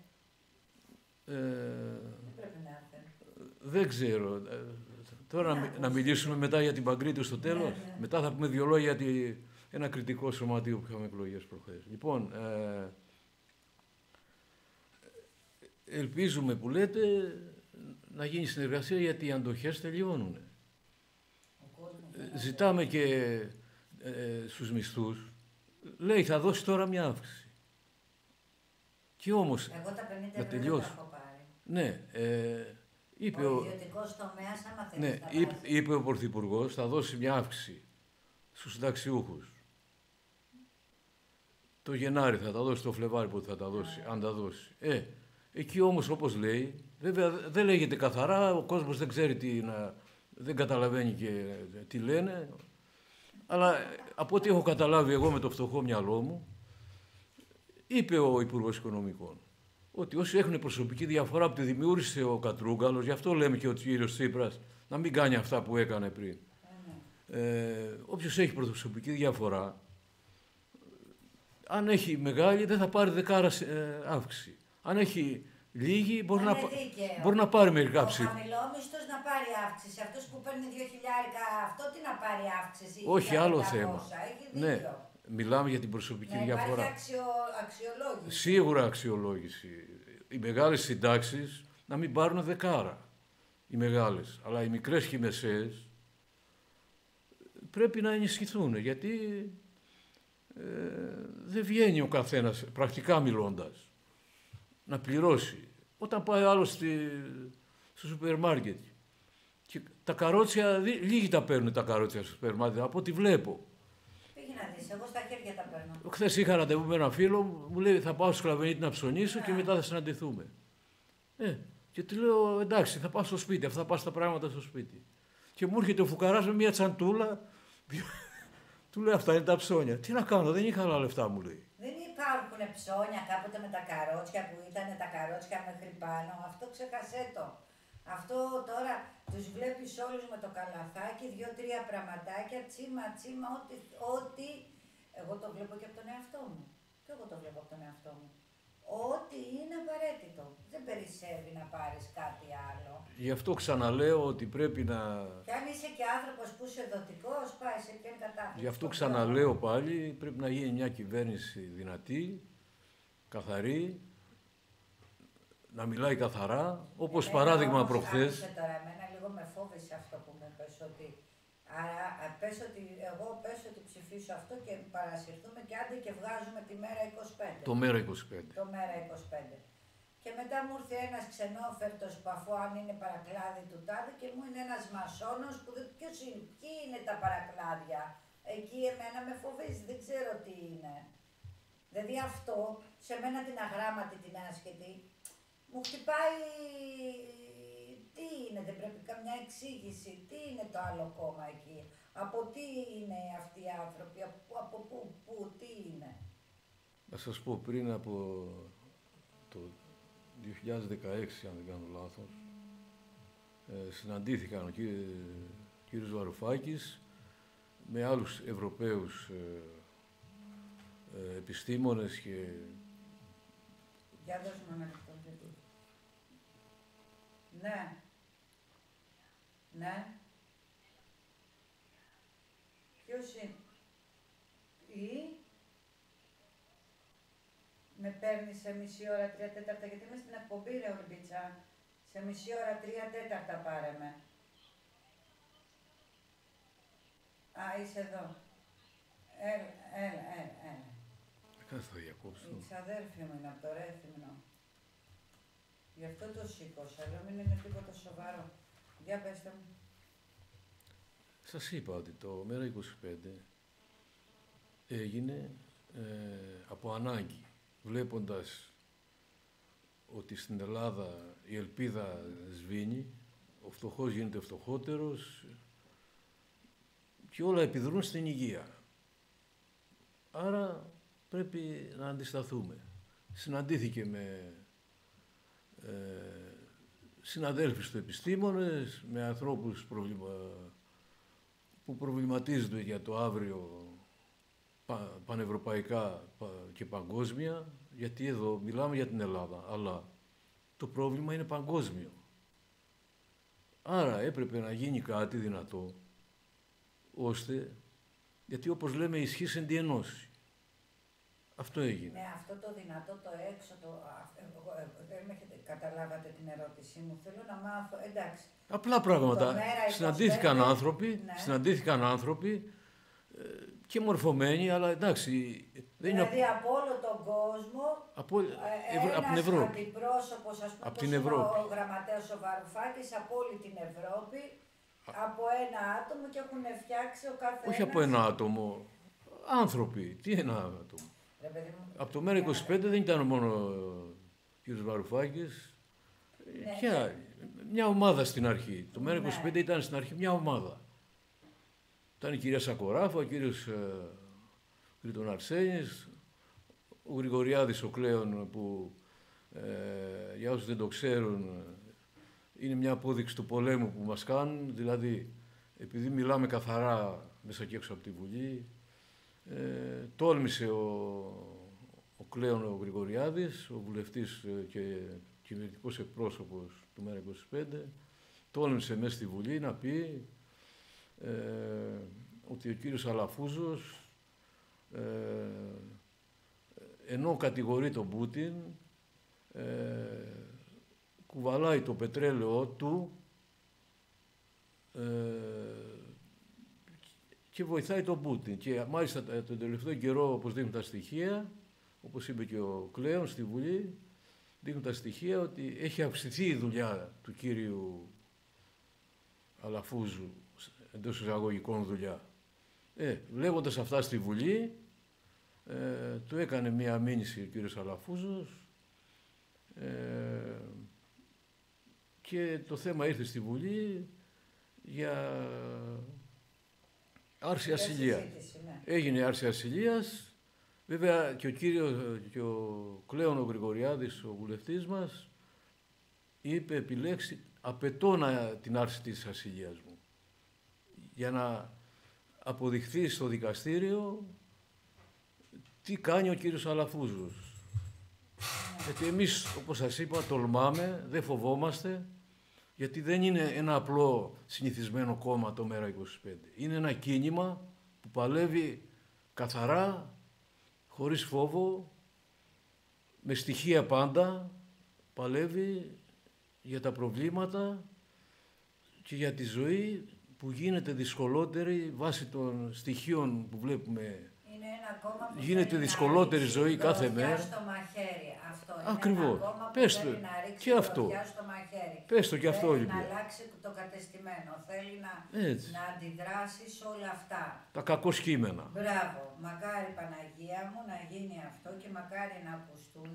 δεν πρέπει να έρθει. Δεν ξέρω. Τώρα να μιλήσουμε μετά για την Παγκρίτου στο τέλος. Ναι. Μετά θα πούμε 2 λόγια για ένα κριτικό σωματείο που είχαμε εκλογές προχθές. Λοιπόν, ελπίζουμε που λέτε να γίνει συνεργασία, γιατί οι αντοχές τελειώνουν. Ζητάμε και στους μισθούς. Λέει θα δώσει τώρα μια αύξηση. Και όμως εγώ τα 50 ευρώ δεν τα έχω πάρει. Ναι, είπε ο ιδιωτικός τομέας, άμα θέλεις είπε ο Πρωθυπουργός, θα δώσει μια αύξηση στους συνταξιούχους. Το Γενάρη θα τα δώσει, το Φλεβάρι που θα τα δώσει, αν τα δώσει. Εκεί όμως, όπως λέει, βέβαια δεν λέγεται καθαρά, ο κόσμος δεν ξέρει δεν καταλαβαίνει και τι λένε, αλλά από ό,τι έχω καταλάβει εγώ με το φτωχό μυαλό μου, είπε ο Υπουργός Οικονομικών ότι όσοι έχουν προσωπική διαφορά που τη δημιούργησε ο Κατρούγκαλος, γι' αυτό λέμε και ο κύριος Τσίπρας να μην κάνει αυτά που έκανε πριν. Όποιος έχει προσωπική διαφορά, αν έχει μεγάλη δεν θα πάρει δεκάρα αύξηση. Αν έχει λίγη μπορεί να πάρει μερικά ψήφια. Ο χαμηλόμισθος να πάρει αύξηση. Αυτός που παίρνει 2.000, αυτό τι να πάρει αύξηση. Όχι, άλλο θέμα. Ναι, μιλάμε για την προσωπική διαφορά. Υπάρχει αξιολόγηση. Σίγουρα αξιολόγηση. Οι μεγάλες συντάξεις να μην πάρουν δεκάρα. Οι μεγάλες. Αλλά οι μικρές και οι μεσαίες πρέπει να ενισχυθούν. Γιατί δεν βγαίνει ο καθένας, πρακτικά μιλώντας, να πληρώσει. Όταν πάει άλλος στο σούπερ μάρκετ και τα καρότσια, λίγοι τα παίρνουν τα καρότσια στο σούπερ μάρκετ, από ό,τι βλέπω. Πήγε να δεις, εγώ στα χέρια τα παίρνω. Χθες είχα ραντεβού με ένα φίλο μου, λέει θα πάω στο Σκλαβενίτη να ψωνίσω και μετά θα συναντηθούμε. Και του λέω εντάξει, θα πάω στο σπίτι, αυτά θα πάω στα πράγματα στο σπίτι. Και μου έρχεται ο φουκαράς με μια τσαντούλα, του λέω αυτά είναι τα ψώνια. Τι να κάνω, δεν είχα άλλα λεφτά, μου λέει. Δεν υπάρχουν ψώνια κάποτε με τα καρότσια που ήταν τα καρότσια μέχρι πάνω. Αυτό ξεχασέ το. Αυτό τώρα τους βλέπεις όλους με το καλαθάκι, 2-3 πραγματάκια, τσίμα, ό,τι. Εγώ το βλέπω και από τον εαυτό μου. Και εγώ το βλέπω από τον εαυτό μου. Ό,τι είναι απαραίτητο. Δεν περισσεύει να πάρεις κάτι άλλο. Γι' αυτό ξαναλέω ότι πρέπει να... Και αν είσαι και άνθρωπος που είσαι δοτικός, πάει σε ποιον κατάφερε. Γι' αυτό ξαναλέω πάλι, πρέπει να γίνει μια κυβέρνηση δυνατή, καθαρή, να μιλάει καθαρά, όπως παράδειγμα προχθές. Τώρα, εμένα λίγο με φόβησε αυτό που μου πες ότι... Άρα, εγώ πες ότι ψηφίσω αυτό και παρασυρθούμε και άντε και βγάζουμε τη μέρα 25. Το μέρα 25. Το μέρα 25. Και μετά μου ήρθε ένας ξενόφερτος που αφού αν είναι παρακλάδι του τάδε και μου είναι ένας μασόνος που δεν... Ποιοι είναι τα παρακλάδια. Εκεί εμένα με φοβίζει, δεν ξέρω τι είναι. Δηλαδή αυτό, σε μένα την αγράμματη, την άσχετη, μου χτυπάει. Τι είναι, δεν πρέπει καμιά εξήγηση, τι είναι το άλλο κόμμα εκεί, από τι είναι αυτοί οι άνθρωποι, από πού, τι είναι. Να σας πω, πριν από το 2016, αν δεν κάνω λάθος, συναντήθηκαν ο κύριος Βαρουφάκης με άλλους Ευρωπαίους επιστήμονες και... Για δώσ' μου ένα λεπτό, γιατί... Ναι. Ναι. Ποιος είναι... Με παίρνει σε μισή ώρα 3 τέταρτα, γιατί είμαι στην εκπομπή, ρε Ολυμπίτσα. Σε μισή ώρα 3 τέταρτα πάρε με. Α, είσαι εδώ. Έλα. Κάτι θα διακόψω. Η ξαδέρφη μου είναι από το Ρέθυμνο. Γι' αυτό το σήκωσα, λέω μην είναι τίποτα σοβαρό. Για πέστε μου. Σας είπα ότι το ΜΕΡΑ25 έγινε από ανάγκη, βλέποντας ότι στην Ελλάδα η ελπίδα σβήνει, ο φτωχός γίνεται φτωχότερος και όλα επιδρούν στην υγεία. Άρα πρέπει να αντισταθούμε. Συναντήθηκε με συναδέλφους του επιστήμονες, με ανθρώπους που προβληματίζονται για το αύριο πανευρωπαϊκά και παγκόσμια, γιατί εδώ μιλάμε για την Ελλάδα, αλλά το πρόβλημα είναι παγκόσμιο. Άρα έπρεπε να γίνει κάτι δυνατό, ώστε, γιατί όπως λέμε ισχύς εν τη ενώση. Αυτό έγινε. Ναι, αυτό το δυνατό, το έξω, δεν καταλάβατε την ερώτησή μου, θέλω να μάθω, εντάξει. Απλά πράγματα. Συναντήθηκαν άνθρωποι και μορφωμένοι, αλλά εντάξει. Δηλαδή από όλο τον κόσμο, από την Ευρώπη. Αντιπρόσωπος, ας πούμε, από την Ευρώπη. Ο γραμματέας ο Βαρουφάκης, από όλη την Ευρώπη, από ένα άτομο και έχουν φτιάξει ο καθένας. Όχι από ένα άτομο, άνθρωποι. Τι ένα άτομο. Από το ΜΕΡΑ25 δεν ήταν μόνο ο κ. Βαρουφάκης, και άλλοι. Μια ομάδα στην αρχή. Το ΜΕΡΑ25 ήταν στην αρχή μια ομάδα. Ήταν η κυρία Σακοράφα, ο κύριος Κρήτον Αρσένης, ο Γρηγοριάδης ο Κλέον που για όσους δεν το ξέρουν είναι μια απόδειξη του πολέμου που μας κάνουν, δηλαδή επειδή μιλάμε καθαρά μέσα και έξω από τη Βουλή, τόλμησε ο Κλέον ο Γρηγοριάδης, ο βουλευτής και κυβερνητικός εκπρόσωπος του ΜΕΡΑ25, τόλμησε μέσα στη Βουλή να πει ότι ο κύριος Αλαφούζος ενώ κατηγορεί τον Πούτιν κουβαλάει το πετρέλαιό του και βοηθάει τον Πούτιν. Και μάλιστα τον τελευταίο καιρό, όπως δείχνουν τα στοιχεία, όπως είπε και ο Κλέον στη Βουλή, δείχνουν τα στοιχεία ότι έχει αυξηθεί η δουλειά του κύριου Αλαφούζου, εντός εισαγωγικών δουλειά. Βλέποντας αυτά στη Βουλή, του έκανε μία μήνυση ο κύριος Αλαφούζος και το θέμα ήρθε στη Βουλή για άρση ασυλίας. Έγινε άρση ασυλίας. Βέβαια και ο Κλέον ο Γρηγοριάδης, ο βουλευτής μας, είπε επιλέξει απαιτώ την άρση της ασυλίας μου για να αποδειχθεί στο δικαστήριο τι κάνει ο κύριος Αλαφούζος. Γιατί εμείς, όπως σας είπα, τολμάμε, δεν φοβόμαστε, γιατί δεν είναι ένα απλό συνηθισμένο κόμμα το ΜΕΡΑ25. Είναι ένα κίνημα που παλεύει καθαρά, χωρίς φόβο, με στοιχεία πάντα, παλεύει για τα προβλήματα και για τη ζωή που γίνεται δυσκολότερη βάσει των στοιχείων που βλέπουμε. Είναι ένα κόμμα που γίνεται δυσκολότερη ζωή κάθε μέρα. Στο μαχαίρι, αυτό. Ακριβώς. Είναι ένα κόμμα που πες θέλει το. Να ρίξει Και αυτό. Στο μαχαίρι. Πες το κι αυτό, θέλει Ολυμπία. να αλλάξει το κατεστημένο, θέλει να αντιδράσει σε όλα αυτά. Τα κακό κείμενα. Μπράβο, μακάρι Παναγία μου να γίνει αυτό και μακάρι να ακουστούν.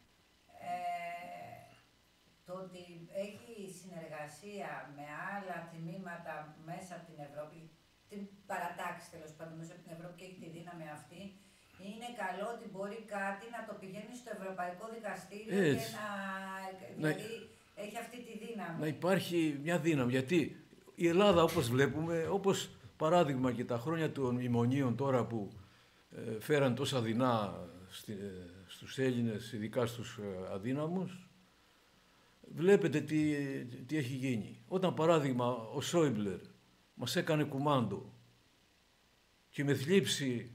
Το ότι έχει συνεργασία με άλλα τμήματα μέσα από την Ευρώπη, την παρατάξη τέλος πάντων μέσα από την Ευρώπη και έχει τη δύναμη αυτή, είναι καλό ότι μπορεί κάτι να το πηγαίνει στο Ευρωπαϊκό Δικαστήριο και δηλαδή έχει αυτή τη δύναμη. Να υπάρχει μια δύναμη, γιατί η Ελλάδα όπως βλέπουμε, όπως παράδειγμα και τα χρόνια των μνημονίων τώρα που φέραν τόσα δεινά στους Έλληνες, ειδικά στους αδύναμους, βλέπετε τι έχει γίνει. Όταν παράδειγμα ο Σόιμπλερ μας έκανε κουμάντο και με θλίψη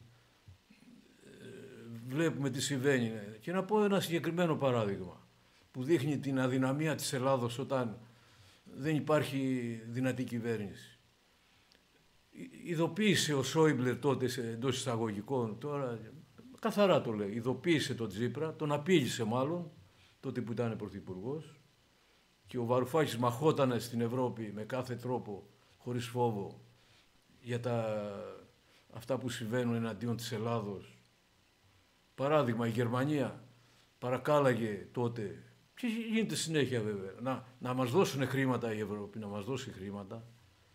βλέπουμε τι συμβαίνει. Και να πω ένα συγκεκριμένο παράδειγμα που δείχνει την αδυναμία της Ελλάδος όταν δεν υπάρχει δυνατή κυβέρνηση. Ειδοποίησε ο Σόιμπλερ τότε εντός εισαγωγικών, τώρα καθαρά το λέει, ειδοποίησε τον Τσίπρα, τον απείλησε μάλλον, τότε που ήταν πρωθυπουργός, και ο Βαρουφάκης μαχότανε στην Ευρώπη με κάθε τρόπο, χωρίς φόβο, για αυτά που συμβαίνουν εναντίον της Ελλάδος. Παράδειγμα, η Γερμανία παρακάλαγε τότε, και γίνεται συνέχεια βέβαια, να μας δώσουν χρήματα η Ευρώπη, να μας δώσει χρήματα,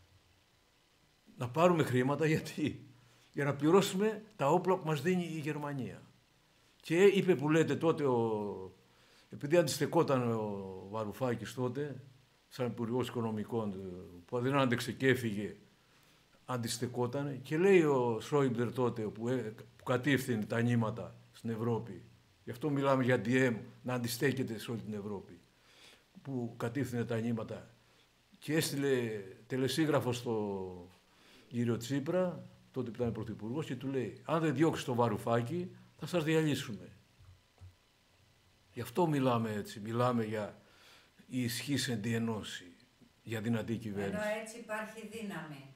να πάρουμε χρήματα για να πληρώσουμε τα όπλα που μας δίνει η Γερμανία. Και είπε που λέτε τότε, επειδή αντιστεκόταν ο Βαρουφάκης τότε, σαν υπουργός οικονομικών, που δεν άντεξε και έφυγε, αντιστεκόταν, και λέει ο Σόιμπλερ τότε που κατήφθηνε τα νήματα στην Ευρώπη, γι' αυτό μιλάμε για DM, να αντιστέκεται σε όλη την Ευρώπη, που κατήφθηνε τα νήματα, και έστειλε τελεσίγραφο στο κύριο Τσίπρα, τότε που ήταν πρωθυπουργός, και του λέει: αν δεν διώξει το Βαρουφάκη, θα σας διαλύσουμε. Γι' αυτό μιλάμε έτσι, μιλάμε για η ισχύς εν τη ενώση, για δυνατή κυβέρνηση. Ενώ έτσι υπάρχει δύναμη.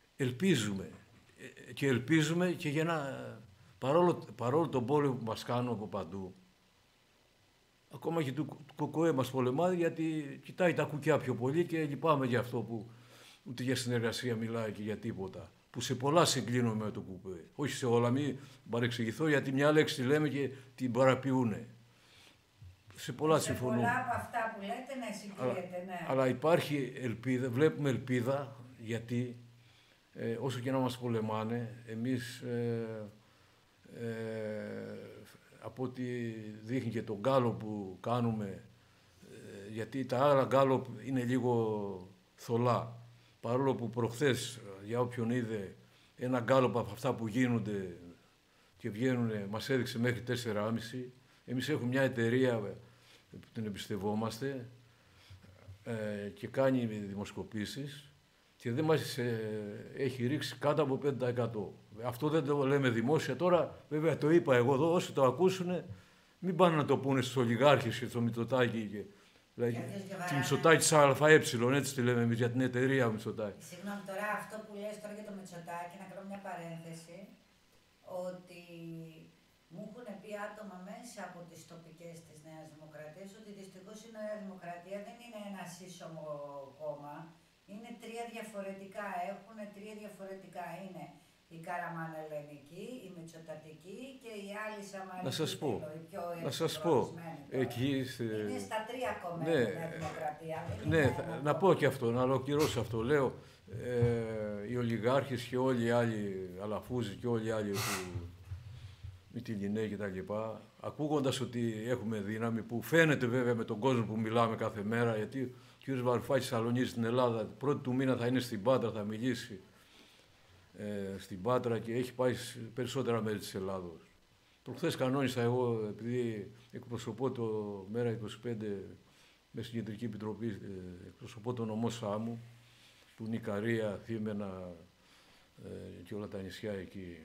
Ελπίζουμε και για παρόλο τον πόλεμο που μας κάνουν από παντού, ακόμα και του ΚΚΕ μας πολεμάει, γιατί κοιτάει τα κουκιά πιο πολύ και λυπάμαι για αυτό που ούτε για συνεργασία μιλάει και για τίποτα, που σε πολλά συγκλίνουμε με το ΚΚΕ. Όχι σε όλα, μην παρεξηγηθώ, γιατί μια λέξη τη λέμε και την παραποιούνε. Σε πολλά συμφωνούμε. Σε πολλά από αυτά που λέτε, ναι, συγκρίνεται, ναι. Αλλά υπάρχει ελπίδα, βλέπουμε ελπίδα, γιατί όσο και να μας πολεμάνε, εμείς από ό,τι δείχνει και τον γκάλο που κάνουμε, γιατί τα άλλα γκάλο είναι λίγο θολά, παρόλο που προχθές, για όποιον είδε, ένα γκάλο από αυτά που γίνονται και βγαίνουν, μας έδειξε μέχρι 4,5. Εμείς έχουμε μια εταιρεία που την εμπιστευόμαστε και κάνει δημοσκοπήσεις και δεν μας έχει ρίξει κάτω από 5%. Αυτό δεν το λέμε δημόσια. Τώρα βέβαια το είπα εγώ εδώ, όσοι το ακούσουν μην πάνε να το πούνε στους ολιγάρχες και στο Μητσοτάκη. Δηλαδή, τη Μητσοτάκη της ΑΕ, έτσι τη λέμε εμείς για την εταιρεία Μητσοτάκη. Συγγνώμη, τώρα αυτό που λες τώρα για το Μητσοτάκη, να κάνω μια παρένθεση, ότι μου έχουν πει άτομα μέσα από τις τοπικές της Νέας Δημοκρατίας ότι δυστυχώς η Νέα Δημοκρατία δεν είναι ένα σύσσωμο κόμμα, είναι τρία διαφορετικά, έχουν τρία διαφορετικά, είναι η Καραμάνα Ελληνική, η Μητσοτατική και η άλλη Σαμαρική. Να σας πω, εκεί... Είναι στα τρία κόμματα η Νέα Δημοκρατία. Ναι, να πω και αυτό, να ολοκληρώσω αυτό. Λέω, οι ολιγάρχες και όλοι οι άλλοι αλαφούζοι και όλοι οι άλλοι με τη Λινέ και τα λοιπά, ακούγοντας ότι έχουμε δύναμη, που φαίνεται βέβαια με τον κόσμο που μιλάμε κάθε μέρα, γιατί ο κ. Βαρουφάκης σαλονίζει στην Ελλάδα, πρώτη του μήνα θα είναι στην Πάτρα, θα μιλήσει στην Πάτρα και έχει πάει σε περισσότερα μέρη της Ελλάδος. Προχθές κανόνισα εγώ, επειδή εκπροσωπώ το Μέρα 25 με στην Κεντρική Επιτροπή, εκπροσωπώ τον νομό Σάμου, που είναι η Ικαρία, Θήμενα και όλα τα νησιά εκεί.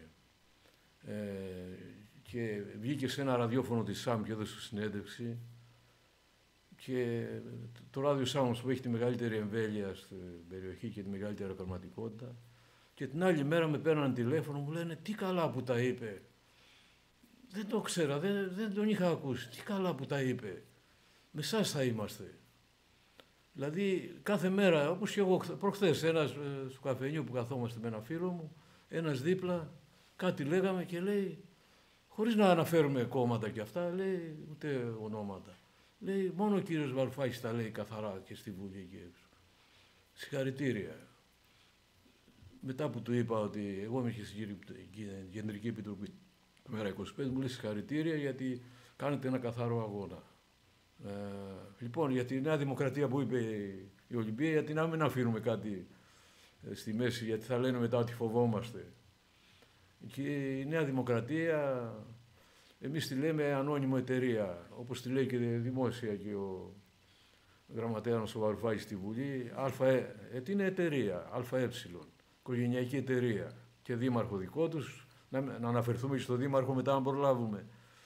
Και βγήκε σε ένα ραδιόφωνο της ΣΑΜ και έδωσε συνέντευξη, και το ράδιο ΣΑΜ που έχει τη μεγαλύτερη εμβέλεια στην περιοχή και τη μεγαλύτερη ακροματικότητα, και την άλλη μέρα με παίρναν τηλέφωνο, μου λένε τι καλά που τα είπε, δεν το ξέρα, δεν τον είχα ακούσει, τι καλά που τα είπε, με εσάς θα είμαστε. Δηλαδή κάθε μέρα, όπως και εγώ προχθές, στο καφενείο που καθόμαστε με ένα φίλο μου, ένας δίπλα, κάτι λέγαμε και λέει, χωρίς να αναφέρουμε κόμματα και αυτά, λέει ούτε ονόματα. Λέει, μόνο ο κύριος Βαρουφάκης τα λέει καθαρά και στη Βουλή εκεί έξω. Συγχαρητήρια. Μετά που του είπα ότι εγώ είμαι και στην Κεντρική Επιτροπή μέρα 25, μου λέει συγχαρητήρια γιατί κάνετε ένα καθαρό αγώνα. Λοιπόν, για τη Νέα Δημοκρατία που είπε η Ολυμπία, γιατί να μην αφήνουμε κάτι στη μέση, γιατί θα λένε μετά ότι φοβόμαστε. Και η Νέα Δημοκρατία, εμείς τη λέμε ανώνυμο εταιρεία, όπως τη λέει και δημόσια και ο γραμματέας ο Βαρουφάκης στη Βουλή, τι είναι εταιρεία, ΑΕ, οικογενειακή εταιρεία και δήμαρχο δικό τους, να αναφερθούμε και στο δήμαρχο μετά να προλάβουμε.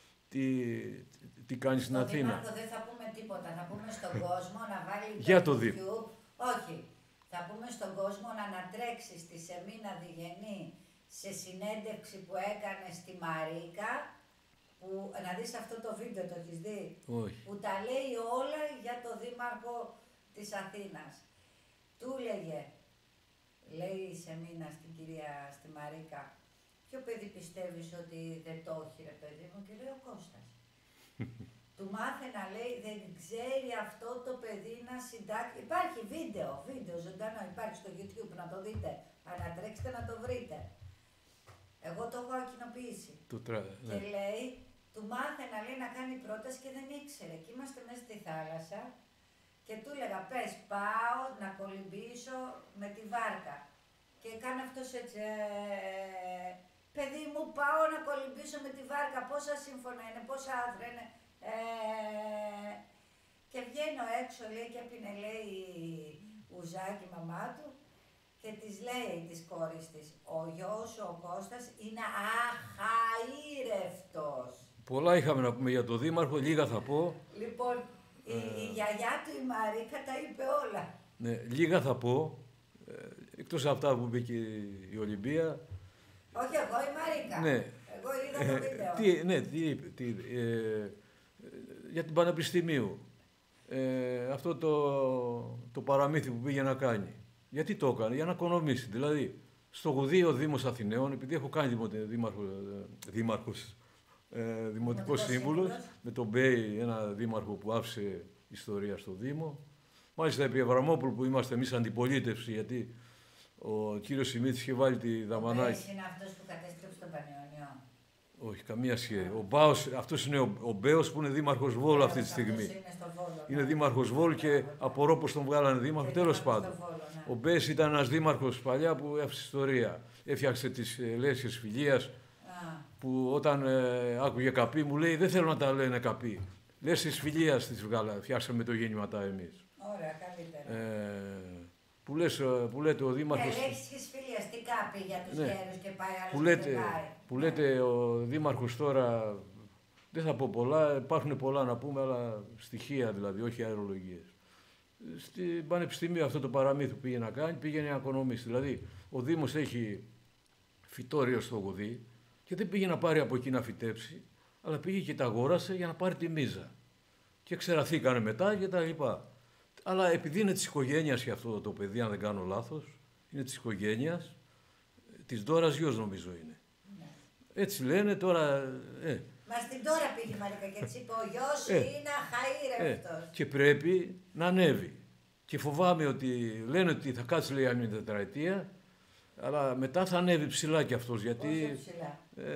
Τι κάνει στην Αθήνα. Δήμαρχο δεν θα πούμε τίποτα, θα πούμε στον κόσμο να βάλει για το YouTube. Όχι, θα πούμε στον κόσμο να ανατρέξει στη Σεμίνα Διγενή σε συνέντευξη που έκανε στη Μαρίκα, που, να δεις αυτό το βίντεο, το έχεις δει, όχι, που τα λέει όλα για το δήμαρχο της Αθήνας. Του λέει η Σεμίνα στην κυρία στη Μαρίκα, ποιο παιδί πιστεύεις ότι δεν το έχει ρε παιδί μου, και λέει ο Κώστας. Του μάθε να λέει, δεν ξέρει αυτό το παιδί να συντάξει. Υπάρχει βίντεο ζωντανό, υπάρχει στο YouTube, να το δείτε. Ανατρέξτε να το βρείτε. Εγώ το έχω κοινοποιήσει. Και λέει, του μάθε να λέει να κάνει πρόταση και δεν ήξερε. Και είμαστε μέσα στη θάλασσα και του έλεγα, πες πάω να κολυμπήσω με τη βάρκα. Και κάνει αυτός έτσι, παιδί μου πάω να κολυμπήσω με τη βάρκα, πόσα σύμφωνα είναι, πόσα άθρα είναι. Και βγαίνω έξω, λέει, και έπινε, λέει, ουζάκι η μαμά του και της λέει της κόρης της, ο γιος σου ο Κώστας είναι αχαήρευτος. Πολλά είχαμε να πούμε για το δήμαρχο, λίγα θα πω. Λοιπόν, η γιαγιά του η Μαρίκα τα είπε όλα. Ναι, λίγα θα πω, εκτός από αυτά που είπε και η Ολυμπία. Όχι εγώ, η Μαρίκα. Ναι. Εγώ είδα το βίντεο. Τι είπε, για την Πανεπιστημίου. Αυτό το παραμύθι που πήγε να κάνει. Γιατί το έκανε, για να οικονομήσει. Δηλαδή, στο Γουδί ο Δήμος Αθηναίων, επειδή έχω κάνει δημοτικός σύμβουλος, με τον Μπέι, ένα δήμαρχο που άφησε ιστορία στο Δήμο. Μάλιστα, επί Αβραμόπουλου που είμαστε εμείς αντιπολίτευση, γιατί ο κύριος Σιμίτης είχε βάλει τη Δαμανάκη. Ο είναι αυτός που κατέστρεψε τον Πανιόνιο. Όχι, καμία σχέση. Ο Μπάος, αυτός είναι ο Μπέος που είναι δήμαρχος Βόλου αυτή τη στιγμή. Είναι δήμαρχος Βόλου και απορώ πως τον βγάλανε δήμαρχο, τέλος πάντων. Ναι. Ο Μπέης ήταν ένας δήμαρχος παλιά που έφτιαξε ιστορία. Έφτιαξε τις λέσχες φιλίας που όταν άκουγε καπί μου λέει δεν θέλω να τα λένε καπί. Λέσχες φιλίας τις βγάλα, φτιάξαμε το γέννηματά εμείς. Ωραία, καλύτερα. Που λέτε ο δήμαρχος... Λέσχες φιλίας, τι κάπι για τους χέρους και πάει άλλος που λέτε ο δήμαρχος τώρα, δεν θα πω πολλά, υπάρχουν πολλά να πούμε, αλλά στοιχεία δηλαδή, όχι αερολογίες. Στην Πανεπιστημίου αυτό το παραμύθι που πήγε να κάνει, πήγαινε να οικονομήσει. Δηλαδή, ο Δήμος έχει φυτόριο στο Γουδί και δεν πήγε να πάρει από εκεί να φυτέψει, αλλά πήγε και τα αγόρασε για να πάρει τη μίζα. Και ξεραθήκανε μετά και τα λοιπά. Αλλά επειδή είναι της οικογένειας και αυτό το παιδί, αν δεν κάνω λάθος, είναι της οικογένειας, της Ντόρας γιος νομίζω είναι. Ναι. Έτσι λένε τώρα... Μα στην τώρα πήγε η Μαρίκα και της είπε ο γιος είναι αχαήρευτος. Και πρέπει να ανέβει. Και φοβάμαι ότι λένε ότι θα κάτσει λέει αν είναι τετραετία, αλλά μετά θα ανέβει ψηλά κι αυτός γιατί... Πόσο ψηλά.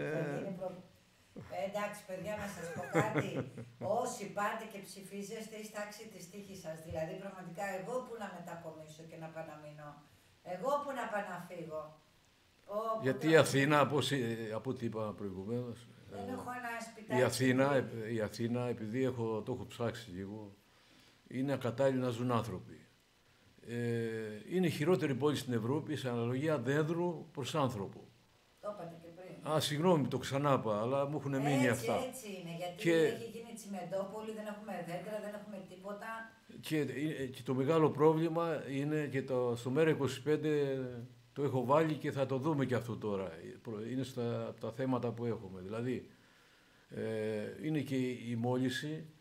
Εντάξει παιδιά, να σας πω κάτι, όσοι πάτε και ψηφίζεστε η στάξη της τύχης σας, δηλαδή πραγματικά εγώ που να μετακομίσω και να πάω να μείνω, εγώ που να πάω να φύγω. Γιατί η Αθήνα, από ό,τι είπα προηγουμένως, δεν έχω ένα σπιτάκι. Η Αθήνα, επειδή το έχω ψάξει λίγο, είναι ακατάλληλοι να ζουν άνθρωποι. Είναι η χειρότερη πόλη στην Ευρώπη σε αναλογία δέντρου προς άνθρωπο. Το είπατε και πριν. Συγγνώμη, το ξανάπα, αλλά μου έχουν μείνει αυτά. Έτσι είναι, γιατί έχει γίνει τσιμεντόπολη, δεν έχουμε δέντρα, δεν έχουμε τίποτα. Και το μεγάλο πρόβλημα είναι και στο ΜΕΡΑ25 το έχω βάλει και θα το δούμε και αυτό τώρα. Είναι από τα θέματα που έχουμε. Δηλαδή, είναι και η μόλυνση,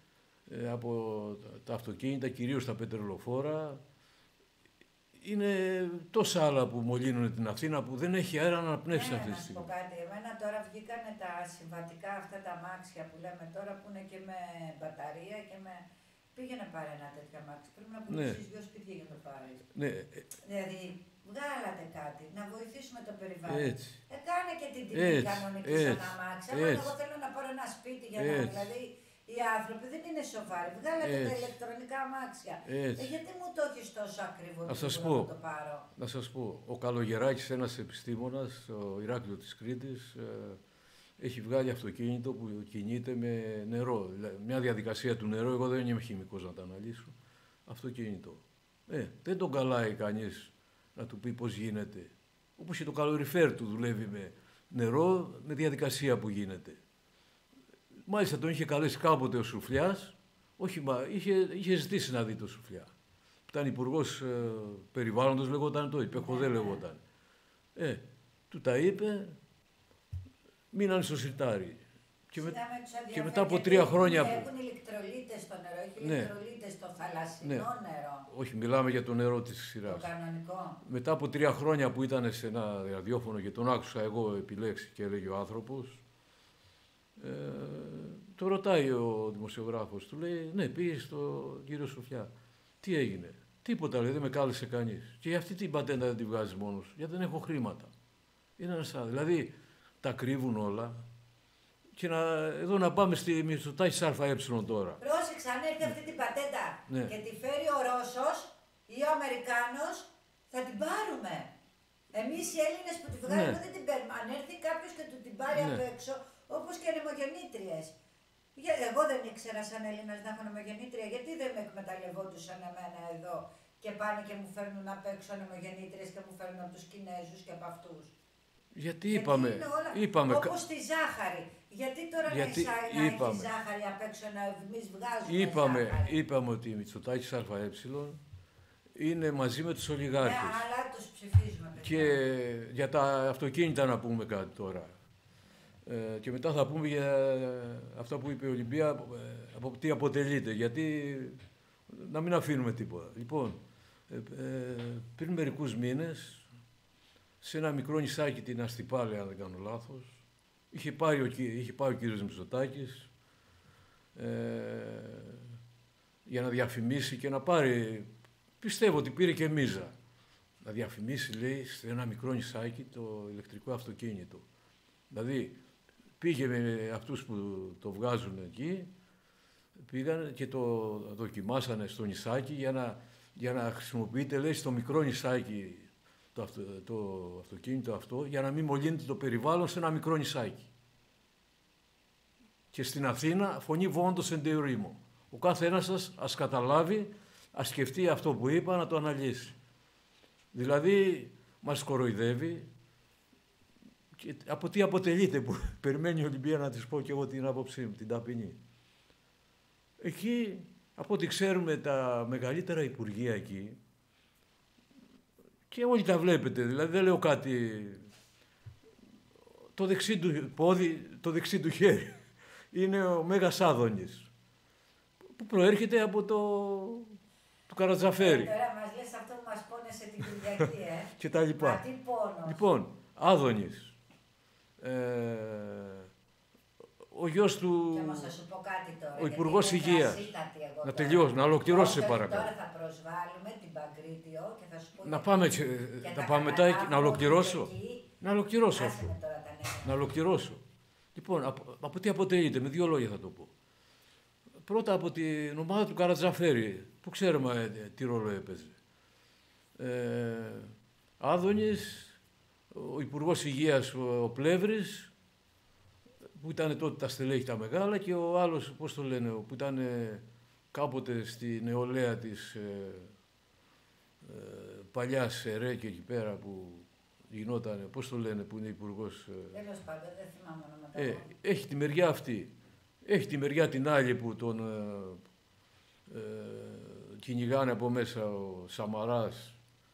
από τα αυτοκίνητα, κυρίως τα πετρελοφόρα. Είναι τόσα άλλα που μολύνουν την Αθήνα που δεν έχει αέρα να αναπνεύσει αυτή τη στιγμή. Να σου πω κάτι. Εμένα τώρα βγήκανε τα συμβατικά αυτά τα αμάξια που λέμε τώρα που είναι και με μπαταρία και με. Πήγαινε πάρε ένα τέτοιο αμάξι. Πρέπει να πουλήσεις δυο σπίτια για να το πάρεις. Ναι. Δηλαδή, βγάλατε κάτι, να βοηθήσουμε το περιβάλλον. Έτσι. Κάνε και την τιμή κανονική σαν αμάξι. Αν εγώ θέλω να πάρω ένα σπίτι για να. Δηλαδή, οι άνθρωποι δεν είναι σοβαροί. Βγάλατε τα ηλεκτρονικά αμάξια. Γιατί μου το έχεις τόσο ακριβό και να το πάρω. Να σας πω, ο Καλογεράκης, ένας επιστήμονας, ο Ηράκλειο της Κρήτης, έχει βγάλει αυτοκίνητο που κινείται με νερό. Μια διαδικασία του νερού, εγώ δεν είμαι χημικός να τα αναλύσω. Αυτοκίνητο. Δεν τον καλάει κανείς να του πει πώς γίνεται. Όπως και το καλοριφέρ του δουλεύει με νερό, με διαδικασία που γίνεται. Μάλιστα τον είχε καλέσει κάποτε ο Σουφλιάς, είχε ζητήσει να δει το Σουφλιά. Που ήταν υπουργός περιβάλλοντος λεγόταν το, Πεχοδέ λεγόταν. Του τα είπε, μείναν στο σιρτάρι. Και μετά από 3 χρόνια. Έχουν ηλεκτρολίτες στο νερό, έχει ηλεκτρολίτες στο θαλασσινό νερό. Όχι, μιλάμε για το νερό της σειράς. Το κανονικό. Μετά από 3 χρόνια που ήταν σε ένα ραδιόφωνο και τον άκουσα εγώ επιλέξει και έλεγε ο άνθρωπος, το ρωτάει ο δημοσιογράφος, του λέει, ναι, πήγε στον κύριο Σουφλιά. Τι έγινε? Τίποτα, λέει, δεν με κάλεσε κανείς. Και για αυτή την πατέντα δεν τη βγάζει μόνος, γιατί δεν έχω χρήματα. Είναι ένας άλλος. Δηλαδή, τα κρύβουν όλα. Και εδώ να πάμε στη Μητσοτάκη ΑΕ τώρα. Πρόσεξε, αν έρθει αυτή την πατέντα και τη φέρει ο Ρώσος ή ο Αμερικάνος, θα την πάρουμε. Εμείς οι Έλληνες που τη βγάλουμε δεν την παίρνουμε. Αν έρθει κάποιος και του την πάρει απ' έξω, όπως και ανεμογεννήτριες. Εγώ δεν ήξερα σαν Έλληνας να έχω ανεμογεννήτρια, γιατί δεν με εκμεταλλευόντουσαν εμένα εδώ και πάνε και μου φέρνουν απ' έξω ανεμογεννήτριες και μου φέρνουν από τους Κινέζους και από αυτούς. Γιατί είπαμε. Όπως τη ζάχαρη. Γιατί τώρα να έχει ζάχαρη απ' έξω να εμείς βγάζουμε ζάχαρη. Είπαμε ότι η Μητσοτάκης ΑΕ είναι μαζί με τους ολιγάρχες. Ναι, αλλά τους ψηφίζουμε. Και για τα αυτοκίνητα να πούμε κάτι τώρα. Και μετά θα πούμε για αυτά που είπε η Ολυμπία, από τι αποτελείται. Γιατί να μην αφήνουμε τίποτα. Λοιπόν, πριν μερικούς μήνες, σε ένα μικρό νησάκι, την Αστυπάλαια, αν δεν κάνω λάθος, είχε πάει ο κύριος Μητσοτάκης για να διαφημίσει και να πάρει, πιστεύω ότι πήρε και μίζα, να διαφημίσει, λέει, σε ένα μικρό νησάκι το ηλεκτρικό αυτοκίνητο. Δηλαδή, πήγε με αυτούς που το βγάζουν εκεί, πήγαν και το δοκιμάσανε στο νησάκι για να χρησιμοποιείται, λέει, στο μικρό νησάκι το αυτοκίνητο αυτό, για να μην μολύνεται το περιβάλλον σε ένα μικρό νησάκι. Και στην Αθήνα φωνή βόντος εν τεωρήμο. Ο κάθε ένας σας ας καταλάβει, ας σκεφτεί αυτό που είπα, να το αναλύσει. Δηλαδή μας κοροϊδεύει. Και από τι αποτελείται που περιμένει η Ολυμπία, να της πω και εγώ την άποψή μου, την ταπεινή. Εκεί, από ό,τι ξέρουμε, τα μεγαλύτερα υπουργεία εκεί, και όλοι τα βλέπετε, δηλαδή δεν λέω κάτι, το δεξί του πόδι, το δεξί του χέρι, είναι ο Μέγας Άδωνης, που προέρχεται από του Καρατζαφέρη. Τώρα μας λες αυτό που μας πόνεσε την Κυριακή, και τα λοιπά. Μα τι πόνος. Λοιπόν, Άδωνης, ο γιος του, Και όμως θα σου πω κάτι τώρα, ο Υπουργός Υγείας. Να τελειώσω, να ολοκληρώσω σε παρακαλώ. Τώρα θα προσβάλλουμε την Παγκρίτιο και θα σου πω... Να πάμε, να ολοκληρώσω. Να ολοκληρώσω αυτό. Να ολοκληρώσω. Λοιπόν, από τι αποτελείται, με 2 λόγια θα το πω. Πρώτα από την ομάδα του Καρατζαφέρη, που ξέρουμε τι ρόλο έπαιζε. Άδωνης, ο Υπουργός Υγείας ο Πλεύρης, που ήταν τότε τα στελέχη τα μεγάλα, και ο άλλος, πώς το λένε, που ήταν κάποτε στη νεολαία της παλιάς ΕΡΕ και εκεί πέρα που γινόταν, πώς το λένε, που είναι υπουργός. Τέλος πάντων, δεν θυμάμαι όνομα. Έχει τη μεριά αυτή. Έχει τη μεριά την άλλη που τον κυνηγάνε από μέσα ο Σαμαράς.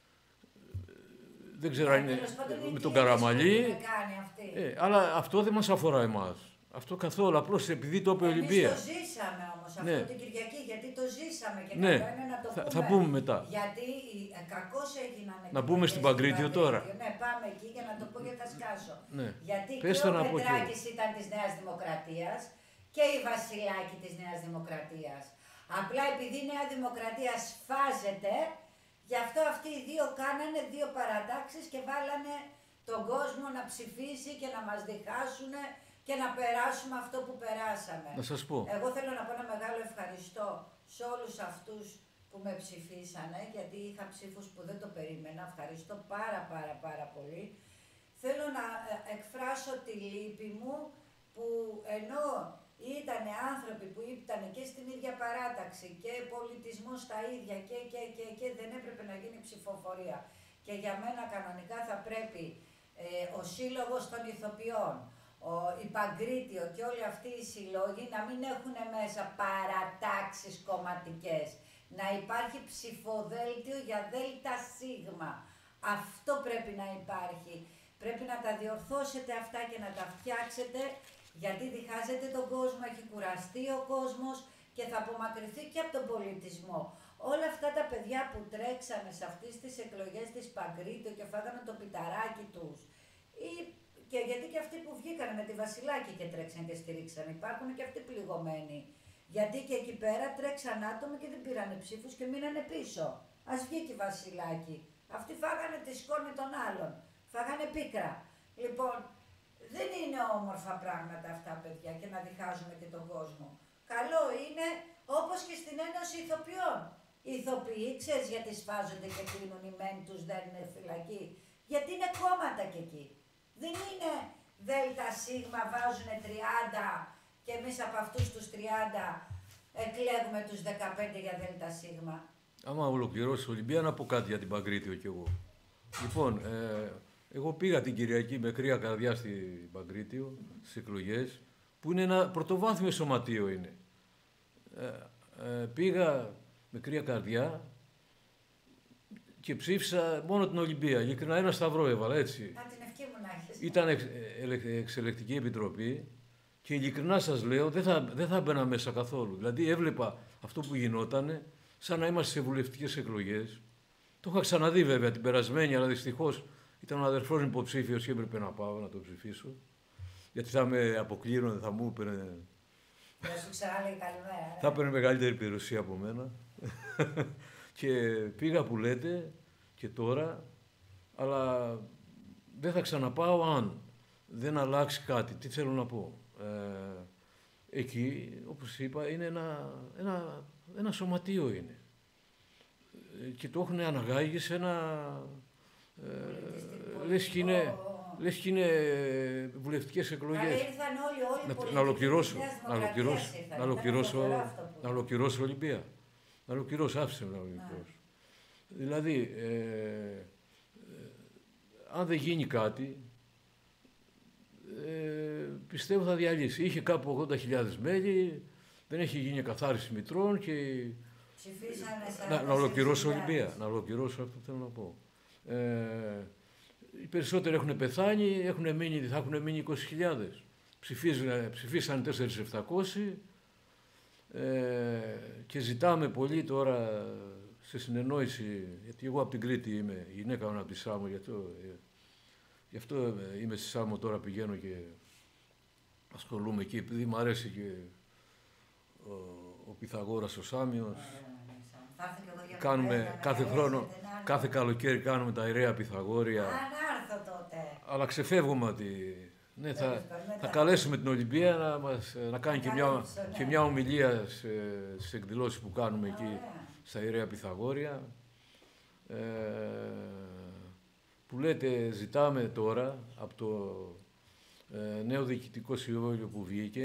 Δεν ξέρω αν είναι με τον Καραμαλή. Αλλά αυτό δεν μας αφορά εμάς. Αυτό καθόλου. Απλώς επειδή το είπε η Ολυμπία. Εμείς το ζήσαμε όμως αυτό την Κυριακή, γιατί το ζήσαμε και ναι. καλό είναι να το πούμε. Θα πούμε μετά. Γιατί κακώς έγιναν. Να πούμε στην Παγκρίτιο τώρα. Ναι, πάμε εκεί για να το πω και θα σκάσω. Ναι. Γιατί Πες και ο να πω Πετράκης ήταν της Νέας Δημοκρατίας και η Βασιλάκη της Νέας Δημοκρατίας. Απλά επειδή η Νέα Δημοκρατία σφάζεται, γι' αυτό αυτοί οι δύο κάνανε δύο παρατάξεις και βάλανε τον κόσμο να ψηφίσει και να μας διχάσουν και να περάσουμε αυτό που περάσαμε. Να σας πω. Εγώ θέλω να πω ένα μεγάλο ευχαριστώ σε όλους αυτούς που με ψηφίσανε, γιατί είχα ψήφους που δεν το περίμενα. Ευχαριστώ πάρα πολύ. Θέλω να εκφράσω τη λύπη μου που ενώ ήταν άνθρωποι που ήταν και στην ίδια παράταξη και πολιτισμό στα ίδια και δεν έπρεπε να γίνει ψηφοφορία. Και για μένα κανονικά θα πρέπει ο Σύλλογος των Ηθοποιών, η Παγκρίτιο και όλοι αυτοί οι συλλόγοι να μην έχουν μέσα παρατάξεις κομματικές. Να υπάρχει ψηφοδέλτιο για ΔΣ. Αυτό πρέπει να υπάρχει. Πρέπει να τα διορθώσετε αυτά και να τα φτιάξετε, γιατί διχάζετε τον κόσμο, έχει κουραστεί ο κόσμος και θα απομακρυνθεί και από τον πολιτισμό. Όλα αυτά τα παιδιά που τρέξανε σε αυτές τις εκλογές της Παγκρίτιο και φάγανε το πιταράκι τους, και γιατί και αυτοί που βγήκαν με τη Βασιλάκη και τρέξαν και στηρίξαν, υπάρχουν και αυτοί πληγωμένοι. Γιατί και εκεί πέρα τρέξαν άτομα και δεν πήρανε ψήφους και μείνανε πίσω. Ας βγει και η Βασιλάκη. Αυτοί φάγανε τη σκόνη των άλλων. Φάγανε πίκρα. Λοιπόν, δεν είναι όμορφα πράγματα αυτά, παιδιά, και να διχάζουμε και τον κόσμο. Καλό είναι, όπως και στην Ένωση Ηθοποιών. Οι ηθοποιοί, ξέρεις γιατί σφάζονται και κλείνουν οι μεν τους, δεν είναι φυλακοί. Γιατί είναι κόμματα και εκεί. Δεν είναι ΔΣ, βάζουν 30 και εμείς από αυτούς τους 30 εκλέγουμε τους 15 για ΔΣ. Άμα ολοκληρώσει η Ολυμπία, να πω κάτι για την Παγκρίτιο κι εγώ. Λοιπόν, εγώ πήγα την Κυριακή με κρύα καρδιά στην Παγκρίτιο, στις εκλογές, που είναι ένα πρωτοβάθμιο σωματείο είναι. Πήγα με κρύα καρδιά και ψήφισα μόνο την Ολυμπία. Ειλικρινά ένα σταυρό έβαλα, έτσι. Την ευχή μου να έχεις. Ήταν εξελεκτική επιτροπή και ειλικρινά σας λέω δεν θα μπαίνα μέσα καθόλου. Δηλαδή έβλεπα αυτό που γινότανε σαν να είμαστε σε βουλευτικές εκλογές. Το είχα ξαναδεί βέβαια την περασμένη, αλλά δυστυχώς ήταν ο αδερφός μου υποψήφιος και έπρεπε να πάω να το ψηφίσω. Γιατί θα με αποκλείωνε, θα μου έπαιρνε. Θα σου ξανάλεγε καλημέρα. Θα έπαιρνε μεγαλύτερη περιουσία από μένα. Και πήγα που λέτε και τώρα, αλλά δεν θα ξαναπάω αν δεν αλλάξει κάτι. Τι θέλω να πω. Εκεί, όπως είπα, είναι ένα σωματείο είναι. Και το έχουν αναγάγει σε ένα... λες και είναι βουλευτικές εκλογές. Να ολοκληρώσω Ολυμπία. Να ολοκληρώσω, άφησε με να ολοκληρώσω. Δηλαδή, αν δεν γίνει κάτι, πιστεύω θα διαλύσει. Είχε κάπου 80.000 μέλη, δεν έχει γίνει καθάριση μητρών και... Να ολοκληρώσω Ολυμπία, να ολοκληρώσω αυτό θέλω να πω. Οι περισσότεροι έχουν πεθάνει, θα έχουν μείνει 20.000. Ψηφίσαν 4.700 και ζητάμε πολύ τώρα σε συνεννόηση, γιατί εγώ από την Κρήτη είμαι, η γυναίκα μου από τη Σάμο, γι' αυτό είμαι στη Σάμο τώρα, πηγαίνω και ασχολούμαι εκεί, επειδή μου αρέσει και ο Πυθαγόρας ο Σάμιος. Κάνουμε κάθε χρόνο, κάθε καλοκαίρι κάνουμε τα ιερέα Πυθαγόρια. Να έρθω τότε. Αλλά ξεφεύγουμε ότι ναι, θα καλέσουμε την Ολυμπία να κάνει και μια ομιλία στις εκδηλώσεις που κάνουμε εκεί στα ιερέα Πυθαγόρια. Που λέτε ζητάμε τώρα από το νέο διοικητικό συμβούλιο που βγήκε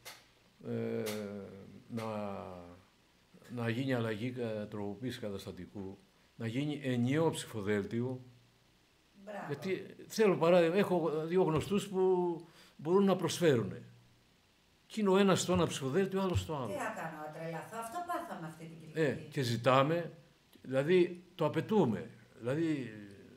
να γίνει αλλαγή τροποποίηση καταστατικού, να γίνει ενιαίο ψηφοδέλτιο. Μπράβο. Γιατί θέλω παράδειγμα, έχω δύο γνωστούς που μπορούν να προσφέρουν. Και είναι ο ένας στο ένα ψηφοδέλτιο, ο άλλος στο άλλο. Τι να κάνω, να τρελαθώ. Αυτό πάθαμε αυτή την Κυριακή. Και ζητάμε, δηλαδή το απαιτούμε. Δηλαδή,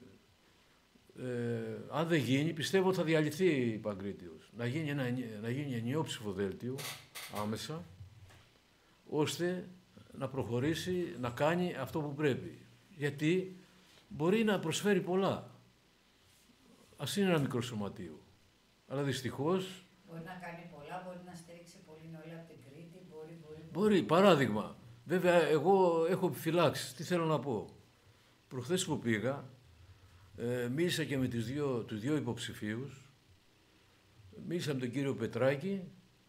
αν δεν γίνει, πιστεύω ότι θα διαλυθεί η Παγκρίτιος. Να γίνει ενιαίο ψηφοδέλτιο άμεσα, ώστε να προχωρήσει, να κάνει αυτό που πρέπει. Γιατί μπορεί να προσφέρει πολλά. Ας είναι ένα μικρό σωματείο. Αλλά δυστυχώς... Μπορεί να κάνει πολλά, μπορεί να στηρίξει πολύ όλα από την Κρήτη, Μπορεί, παράδειγμα. Βέβαια, εγώ έχω επιφυλάξεις. Τι θέλω να πω. Προχθές που πήγα, μίλησα και με τους δύο υποψηφίους. Μίλησα με τον κύριο Πετράκη.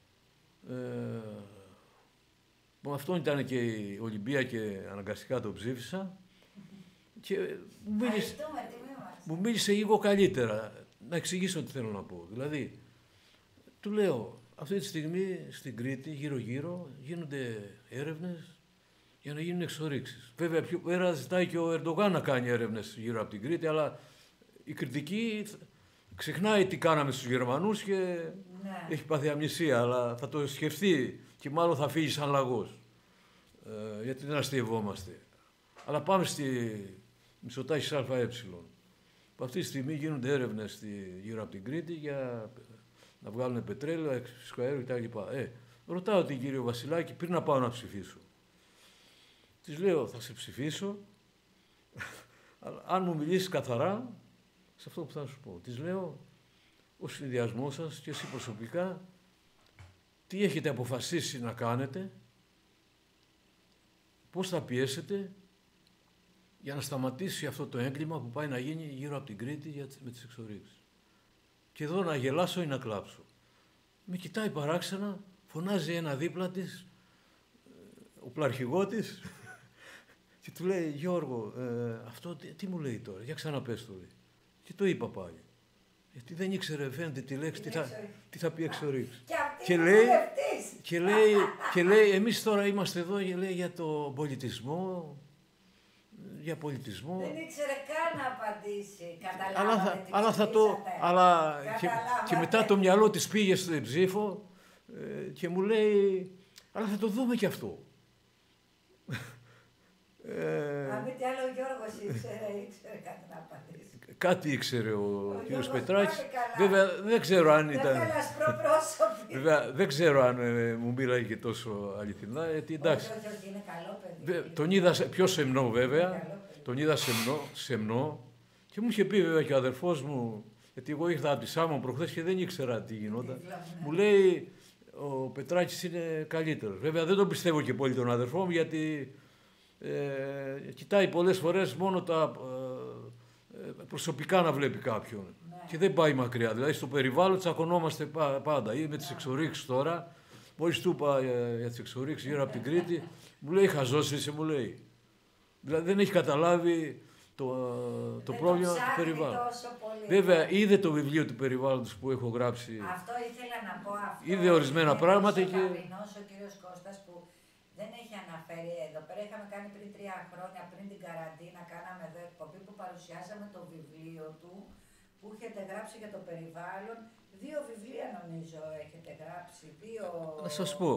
Με αυτόν ήταν και η Ολυμπία και αναγκαστικά το ψήφισα. Και μου μίλησε λίγο καλύτερα. Να εξηγήσω τι θέλω να πω. Δηλαδή, του λέω, αυτή τη στιγμή στην Κρήτη, γύρω-γύρω, γίνονται έρευνες για να γίνουν εξορίξεις. Βέβαια, πιο πέρα ζητάει και ο Ερντογάν να κάνει έρευνες γύρω από την Κρήτη, αλλά η κριτική ξεχνάει τι κάναμε στους Γερμανούς και έχει πάθει αμνησία, αλλά θα το σκεφτεί και μάλλον θα φύγει σαν λαγός. Γιατί δεν αστειευόμαστε. Αλλά πάμε στη Μητσοτάκης ΑΕ. Που αυτή τη στιγμή γίνονται έρευνες γύρω από την Κρήτη για να βγάλουν πετρέλαιο, φυσικό αέριο κτλ. Ρωτάω την κύριο Βασιλάκη πριν να πάω να ψηφίσω. Της λέω, θα σε ψηφίσω, αλλά αν μου μιλήσεις καθαρά, σε αυτό που θα σου πω. Της λέω, ο συνδυασμός σας και εσύ προσωπικά, τι έχετε αποφασίσει να κάνετε, πώς θα πιέσετε για να σταματήσει αυτό το έγκλημα που πάει να γίνει γύρω από την Κρήτη με τις εξορίξεις. Και εδώ να γελάσω ή να κλάψω. Με κοιτάει παράξενα, φωνάζει ένα δίπλα της, ο πλαρχηγότης, και του λέει, Γιώργο, αυτό τι μου λέει τώρα, για ξαναπες το. Και το είπα πάλι. Γιατί δεν ήξερε, φαίνεται τη λέξη, τι θα πει εξορίξεις. Και λέει, εμείς τώρα είμαστε εδώ για το πολιτισμό, για πολιτισμό. Δεν ήξερε καν να απαντήσει. Καταλάβατε και μετά το μυαλό της πήγε στην ψήφο και μου λέει, αλλά θα το δούμε κι αυτό. Αν μη τι άλλο ο Γιώργος ήξερε κάτι να απαντήσει. Κάτι ήξερε ο κύριος Πετράκης. Βέβαια δεν ξέρω αν ήταν... Βέβαια δεν ξέρω αν μου μίλαγε και τόσο αληθινά. Εντάξει. Όχι, είναι καλό παιδί. Τον είδα πιο σεμνό βέβαια. Τον είδα σεμνό. Και μου είχε πει βέβαια και ο αδερφός μου, γιατί εγώ ήρθα από τη Σάμον προχθές και δεν ήξερα τι γινόταν. Μου λέει ο Πετράκης είναι καλύτερος. Βέβαια δεν τον πιστεύω και πολύ τον αδερφό μου, γιατί κοιτάει πολλές φορές μόνο τα προσωπικά να βλέπει κάποιον. Ναι. Και δεν πάει μακριά. Δηλαδή στο περιβάλλον τσακωνόμαστε πάντα. Ή με τις εξορίξεις τώρα. Μόλις του είπα για τις εξορίξεις γύρω από την Κρήτη, μου λέει χαζός είσαι, μου λέει. Δηλαδή δεν έχει καταλάβει το πρόβλημα του περιβάλλοντος. Βέβαια είδε το βιβλίο του περιβάλλοντος που έχω γράψει. Αυτό ήθελα να πω. Είδε ορισμένα πράγματα και... Ο κύριος Κώστας που δεν έχει αναφέρει εδώ πέρα. Είχαμε κάνει πριν 3 χρόνια, πριν την καραντίνα, κάναμε εδώ εκπομπή που παρουσιάσαμε το βιβλίο του που έχετε γράψει για το περιβάλλον. 2 βιβλία νομίζω έχετε γράψει. Να σας πω.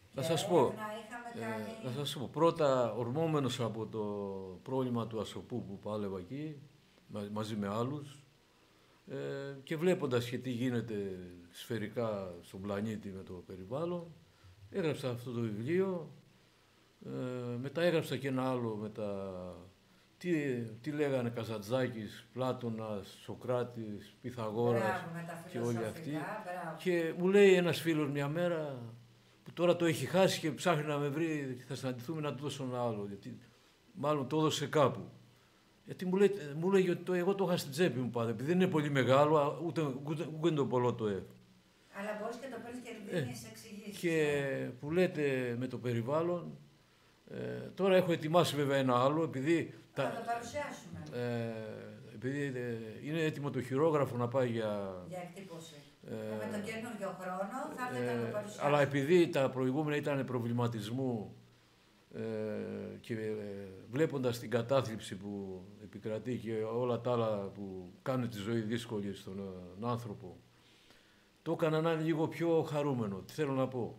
Να σας πω. Πρώτα, ορμόμενος από το πρόβλημα του Ασοπού που πάλευα εκεί, μαζί με άλλους, και βλέποντας και τι γίνεται σφαιρικά στον πλανήτη με το περιβάλλον, έγραψα αυτό το βιβλίο. Μετά έγραψα και ένα άλλο με τι λέγανε Καζαντζάκης, Πλάτωνας, Σοκράτης, Πυθαγόρας και όλοι αυτοί. Και μου λέει ένας φίλος μια μέρα, που τώρα το έχει χάσει και ψάχνει να με βρει, θα συναντηθούμε να του δώσω ένα άλλο, γιατί μάλλον το έδωσε κάπου. Γιατί μου λέει ότι εγώ το είχα στην τσέπη μου πάντα, επειδή δεν είναι πολύ μεγάλο, ούτε το πολλό το έχω. Αλλά μπορείς και το παίρνεις και δίνεις εξηγήσεις. Και που λέτε με το περιβάλλον, τώρα έχω ετοιμάσει βέβαια ένα άλλο, επειδή... Θα το παρουσιάσουμε. Επειδή είναι έτοιμο το χειρόγραφο να πάει για εκτύπωση. Με τον καινούριο χρόνο θα έρθετε να το παρουσιάσουμε. Αλλά επειδή τα προηγούμενα ήταν προβληματισμού και βλέποντας την κατάθλιψη που επικρατεί και όλα τα άλλα που κάνουν τη ζωή δύσκολη στον άνθρωπο, το έκανα να είναι λίγο πιο χαρούμενο. Τι θέλω να πω.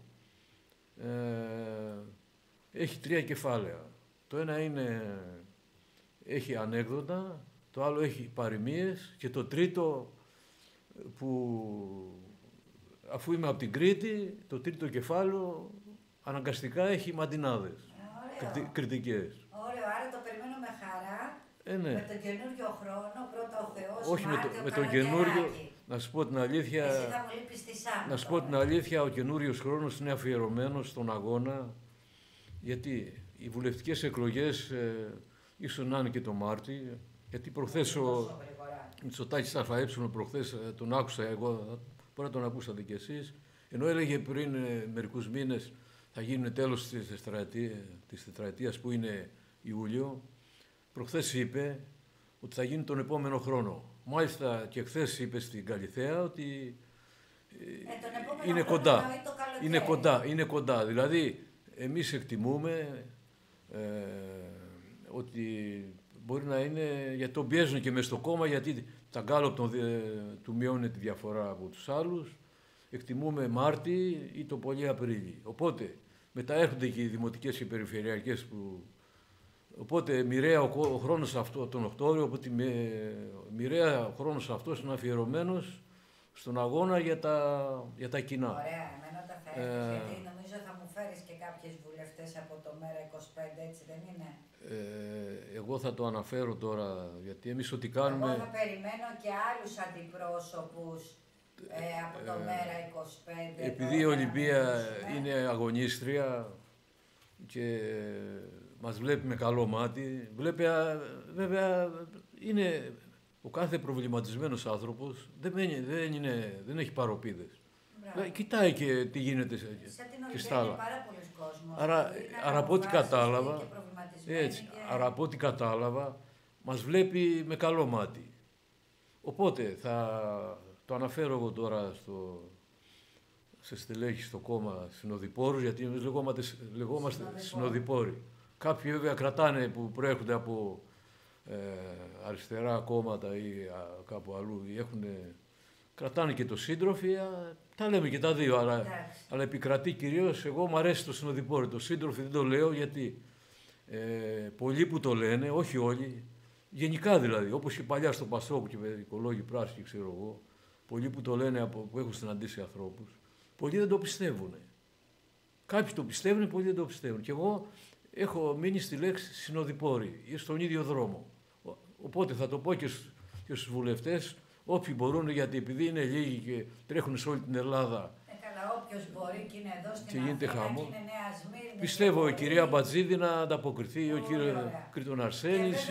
Έχει 3 κεφάλαια. Το ένα έχει ανέκδοτα, το άλλο έχει παροιμίες και το τρίτο που, αφού είμαι από την Κρήτη, το τρίτο κεφάλαιο αναγκαστικά έχει μαντινάδες, κριτικές. Ωραίο, άρα το περιμένω με χαρά. Ναι. Με τον καινούριο χρόνο, πρώτα ο Θεός, Όχι Μάρτιο, με τον καινούριο, να σου πω την αλήθεια. Εσύ θα μου λείπεις τη Σάμμο. Να σου πω την αλήθεια, ο καινούριος χρόνος είναι αφιερωμένος στον αγώνα, γιατί οι βουλευτικές εκλογές ίσως να είναι και το Μάρτι, γιατί προχθές ο Μητσοτάκης ΑΕ, προχθές τον άκουσα εγώ, μπορεί να τον ακούσατε κι εσείς, ενώ έλεγε πριν μερικούς μήνες θα γίνουν τέλος της τετραετίας που είναι Ιούλιο, προχθές είπε ότι θα γίνει τον επόμενο χρόνο. Μάλιστα και χθες είπε στην Καλιθέα ότι είναι κοντά. Δηλαδή εμείς εκτιμούμε ότι μπορεί να είναι, γιατί τον πιέζουν και μες στο κόμμα, γιατί τα γκάλοπ του μειώνουν τη διαφορά από τους άλλους. Εκτιμούμε Μάρτι ή το πολύ Απρίλη. Οπότε μετά έρχονται και οι δημοτικές και οι περιφερειακές που... Οπότε μοιραία ο χρόνος αυτό τον Οκτώβριο, οπότε μοιραία ο χρόνος αυτός είναι αφιερωμένος στον αγώνα για τα κοινά. Ωραία, εμένα τα θα έρθεις, γιατί νομίζω θα μου φέρεις και κάποιες βουλευτές από το Μέρα25, έτσι δεν είναι? Εγώ θα το αναφέρω τώρα, γιατί εμείς ό,τι κάνουμε... Εγώ θα περιμένω και άλλους αντιπρόσωπους από το Μέρα25. Επειδή η Ολυμπία είναι αγωνίστρια και μας βλέπει με καλό μάτι, βέβαια είναι ο κάθε προβληματισμένος άνθρωπος, δεν έχει παροπίδες. Κοιτάει και τι γίνεται και στα άλλα. Άρα από ό,τι κατάλαβα, μας βλέπει με καλό μάτι. Οπότε το αναφέρω εγώ τώρα σε στελέχη στο κόμμα συνοδοιπόρους, γιατί εμείς λεγόμαστε συνοδοιπόροι. Κάποιοι βέβαια κρατάνε που προέρχονται από αριστερά κόμματα ή κάπου αλλού, κρατάνε και το σύντροφοι, τα λέμε και τα δύο, αλλά επικρατεί κυρίως, εγώ μου αρέσει το συνοδοιπόροι, το σύντροφοι δεν το λέω γιατί πολλοί που το λένε, όχι όλοι, γενικά δηλαδή, όπως και παλιά στο Πασόκ και με οικολόγοι πράσινοι, ξέρω εγώ, πολλοί που το λένε που έχουν συναντήσει ανθρώπους, πολλοί δεν το πιστεύουν. Κάποιοι το πιστεύουν, πολλοί δεν το πιστεύουν. Και εγώ έχω μείνει στη λέξη συνοδοιπόροι ή στον ίδιο δρόμο. Οπότε θα το πω και στους βουλευτές, όποιοι μπορούν, γιατί επειδή είναι λίγοι και τρέχουν σε όλη την Ελλάδα. Καλά, όποιος μπορεί και είναι εδώ στην και γίνεται Αθήνα, χαμό. Και είναι Νέα Σμύρνη. Πιστεύω η κυρία Μπατζίδη να ανταποκριθεί, ο κύριος Κρήτον Αρσένης,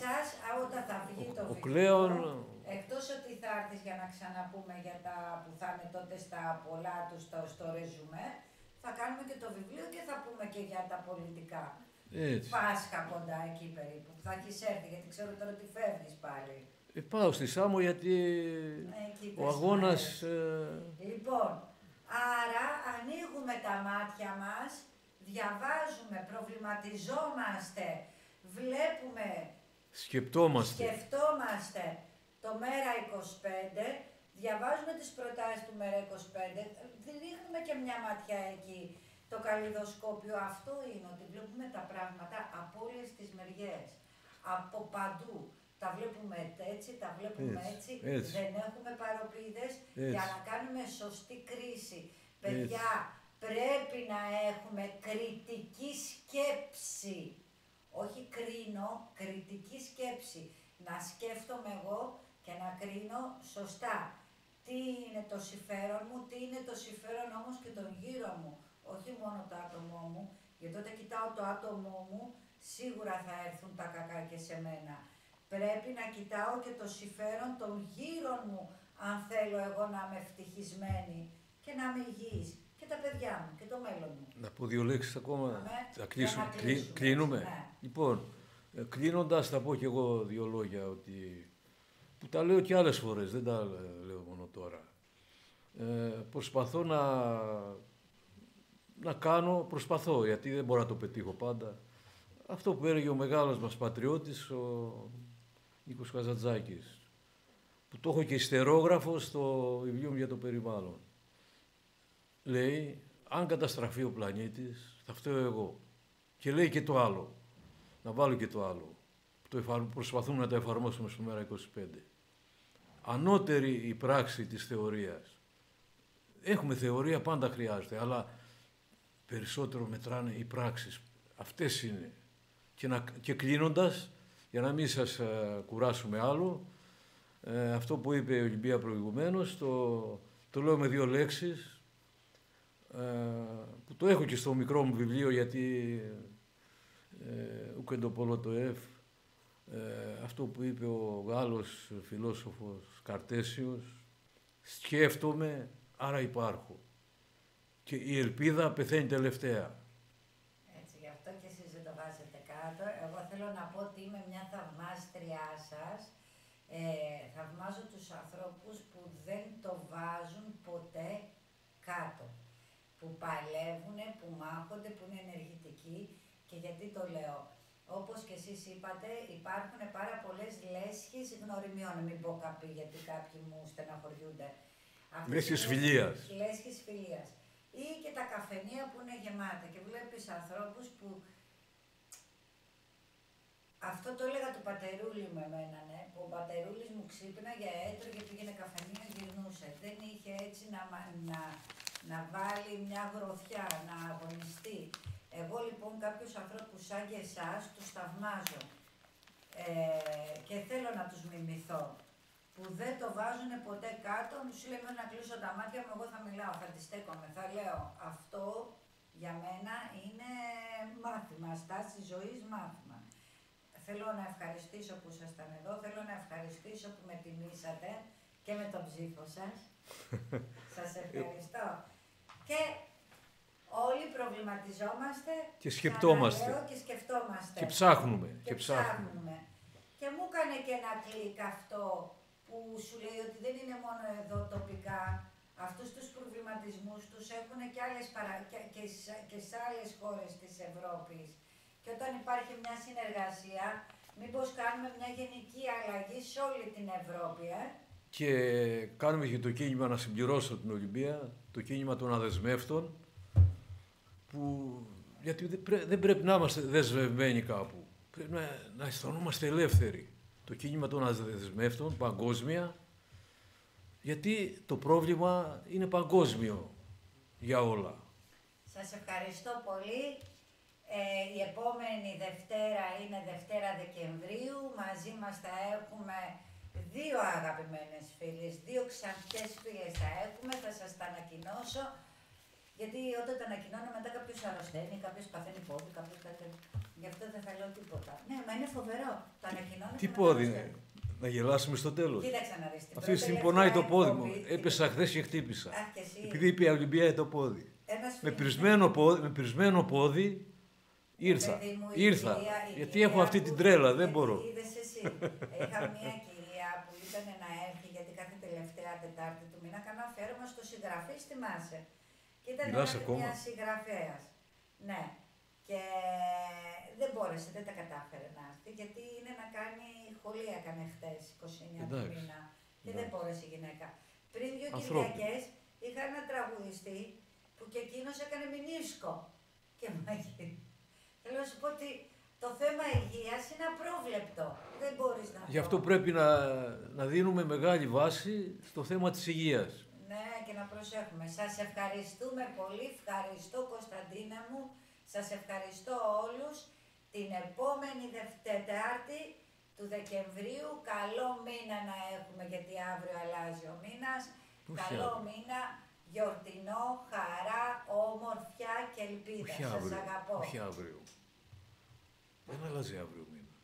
ο Κλέον. Εκτός ότι θα έρθεις για να ξαναπούμε για τα που θα είναι τότε στα πολλά του στο ρεζουμέ, θα κάνουμε και το βιβλίο και θα πούμε και για τα πολιτικά. Έτσι. Πάσχα κοντά εκεί περίπου, θα έχεις έρθει, γιατί ξέρω τώρα ότι φεύγεις πάλι. Πάω στη Σάμο γιατί ο αγώνας... Λοιπόν, άρα ανοίγουμε τα μάτια μας, διαβάζουμε, προβληματιζόμαστε, βλέπουμε, σκεφτόμαστε το Μέρα25, διαβάζουμε τις προτάσεις του Μέρα25, ρίχνουμε και μια ματιά εκεί. Το καλλιδοσκόπιο αυτό είναι ότι βλέπουμε τα πράγματα από όλες τις μεριές, από παντού. Τα βλέπουμε έτσι, τα βλέπουμε έτσι. Δεν έχουμε παροπίδες για να κάνουμε σωστή κρίση. Παιδιά, πρέπει να έχουμε κριτική σκέψη. Όχι κρίνω, κριτική σκέψη. Να σκέφτομαι εγώ και να κρίνω σωστά. Τι είναι το συμφέρον μου, τι είναι το συμφέρον όμως και τον γύρο μου. Όχι μόνο το άτομό μου, γιατί όταν κοιτάω το άτομό μου, σίγουρα θα έρθουν τα κακά και σε μένα. Πρέπει να κοιτάω και το συμφέρον των γύρων μου, αν θέλω εγώ να είμαι ευτυχισμένη και να είμαι υγιής. Και τα παιδιά μου και το μέλλον μου. Να πω δύο λέξεις ακόμα. Θα κλείσουμε. Κλείνουμε. Ναι. Λοιπόν, κλείνοντας θα πω και εγώ δύο λόγια, που τα λέω και άλλες φορές, δεν τα λέω μόνο τώρα. Προσπαθώ να κάνω, γιατί δεν μπορώ να το πετύχω πάντα, αυτό που έλεγε ο μεγάλος μας πατριώτης, ο Νίκος Καζαντζάκης, που το έχω και ιστερόγραφο στο βιβλίο μου για το περιβάλλον. Λέει, αν καταστραφεί ο πλανήτης, θα φταίω εγώ. Και λέει και το άλλο, να βάλω και το άλλο, που προσπαθούμε να τα εφαρμόσουμε στο Μέρα25. Ανώτερη η πράξη της θεωρίας. Έχουμε θεωρία, πάντα χρειάζεται, αλλά περισσότερο μετράνε οι πράξεις. Αυτές είναι. Και κλείνοντας, για να μην σας κουράσουμε άλλο, αυτό που είπε η Ολυμπία προηγουμένως, το λέω με 2 λέξεις, που το έχω και στο μικρό μου βιβλίο, γιατί ουκεντοπόλο το εφ, αυτό που είπε ο Γάλλος φιλόσοφος Καρτέσιος, σκέφτομαι, άρα υπάρχω. Και η ελπίδα πεθαίνει τελευταία. Έτσι, γι' αυτό και εσείς δεν το βάζετε κάτω. Εγώ θέλω να πω ότι είμαι μια θαυμάστριά σας. Θαυμάζω τους ανθρώπους που δεν το βάζουν ποτέ κάτω. Που παλεύουν, που μάχονται, που είναι ενεργητικοί. Και γιατί το λέω. Όπως και εσείς είπατε, υπάρχουν πάρα πολλές λέσχες γνωριμιών. Μην πω καπί, γιατί κάποιοι μου στεναχωριούνται. Λέσχες φιλίας. Λέσχες φιλίας. Ή και τα καφενεία που είναι γεμάτα και βλέπεις ανθρώπους που... Αυτό το έλεγα του πατερούλη μου εμένα, ναι, που ο πατερούλης μου ξύπναγε, έτρωγε, πήγαινε καφενείο, γυρνούσε. Δεν είχε έτσι να βάλει μια γροθιά, να αγωνιστεί. Εγώ λοιπόν κάποιους ανθρώπους σαν και εσάς τους θαυμάζω και θέλω να τους μιμηθώ. Που δεν το βάζουν ποτέ κάτω, μου σου λέει να κλείσω τα μάτια μου, εγώ θα μιλάω, θα τη στέκομαι, θα λέω. Αυτό για μένα είναι μάθημα, στάση ζωής μάθημα. Θέλω να ευχαριστήσω που ήσασταν εδώ, θέλω να ευχαριστήσω που με τιμήσατε και με τον ψήφο σας. Σας ευχαριστώ. Και όλοι προβληματιζόμαστε και σκεπτόμαστε. Και σκεφτόμαστε. Και ψάχνουμε. Και μου έκανε και ένα κλικ αυτό που σου λέει ότι δεν είναι μόνο εδώ τοπικά. Αυτούς τους προβληματισμούς τους έχουν και σε άλλες χώρες της Ευρώπης. Και όταν υπάρχει μια συνεργασία, μήπως κάνουμε μια γενική αλλαγή σε όλη την Ευρώπη, Και κάνουμε και το κίνημα, να συμπληρώσω την Ολυμπία, το κίνημα των αδεσμεύτων, που γιατί δεν πρέπει να είμαστε δεσμευμένοι κάπου. Πρέπει να αισθανόμαστε ελεύθεροι. Το κίνημα των αδεσμεύτων, παγκόσμια, γιατί το πρόβλημα είναι παγκόσμιο για όλα. Σας ευχαριστώ πολύ. Η επόμενη Δευτέρα είναι Δευτέρα Δεκεμβρίου. Μαζί μας θα έχουμε 2 αγαπημένες φίλες, 2 ξανθιές φίλες θα έχουμε. Θα σας τα ανακοινώσω. Γιατί όταν τα ανακοινώνω μετά κάποιος αρρωσταίνει, κάποιος παθαίνει πόδι, κάποιος κάτι. Γι' αυτό δεν θα λέω τίποτα. Ναι, μα είναι φοβερό. Το ανακοινώνω. Τι πόδι είναι, να γελάσουμε στο τέλος. Κοίταξε να δεις. Αυτή τη στιγμή πονάει το πόδι μου. Έπεσα χθες και χτύπησα. Επειδή είπε η Ολυμπία το πόδι. Με πρισμένο πόδι ήρθα. Γιατί έχω αυτή την τρέλα, δεν μπορώ. Είδες εσύ. Είχα μια κυρία που ήταν να έρθει, γιατί κάθε τελευταία Τετάρτη του μήνα κάνω αφιέρωμα στο συγγραφέα, θυμάσαι. Και ήταν μια συγγραφέας. Ναι. Και δεν μπόρεσε, δεν τα κατάφερε να έρθει, γιατί είναι να κάνει σχολεία, έκανε χτες, 29 του μήνα. Και δεν μπόρεσε η γυναίκα. Πριν 2 Κυριακές είχα ένα τραγουδιστή που και εκείνος έκανε μηνίσκο. Και μαγεί. Θέλω να σου πω ότι το θέμα υγείας είναι απρόβλεπτο. Δεν μπορείς να... Γι' αυτό πρέπει να δίνουμε μεγάλη βάση στο θέμα της υγείας. Ναι, και να προσέχουμε. Σας ευχαριστούμε πολύ. Ευχαριστώ, Κωνσταντίνα μου. Σας ευχαριστώ όλους. Την επόμενη Τετάρτη του Δεκεμβρίου, καλό μήνα να έχουμε, γιατί αύριο αλλάζει ο μήνας. Καλό μήνα, γιορτινό, χαρά, ομορφιά και ελπίδα. Σας αγαπώ. Όχι αύριο. Δεν αλλάζει αύριο μήνα.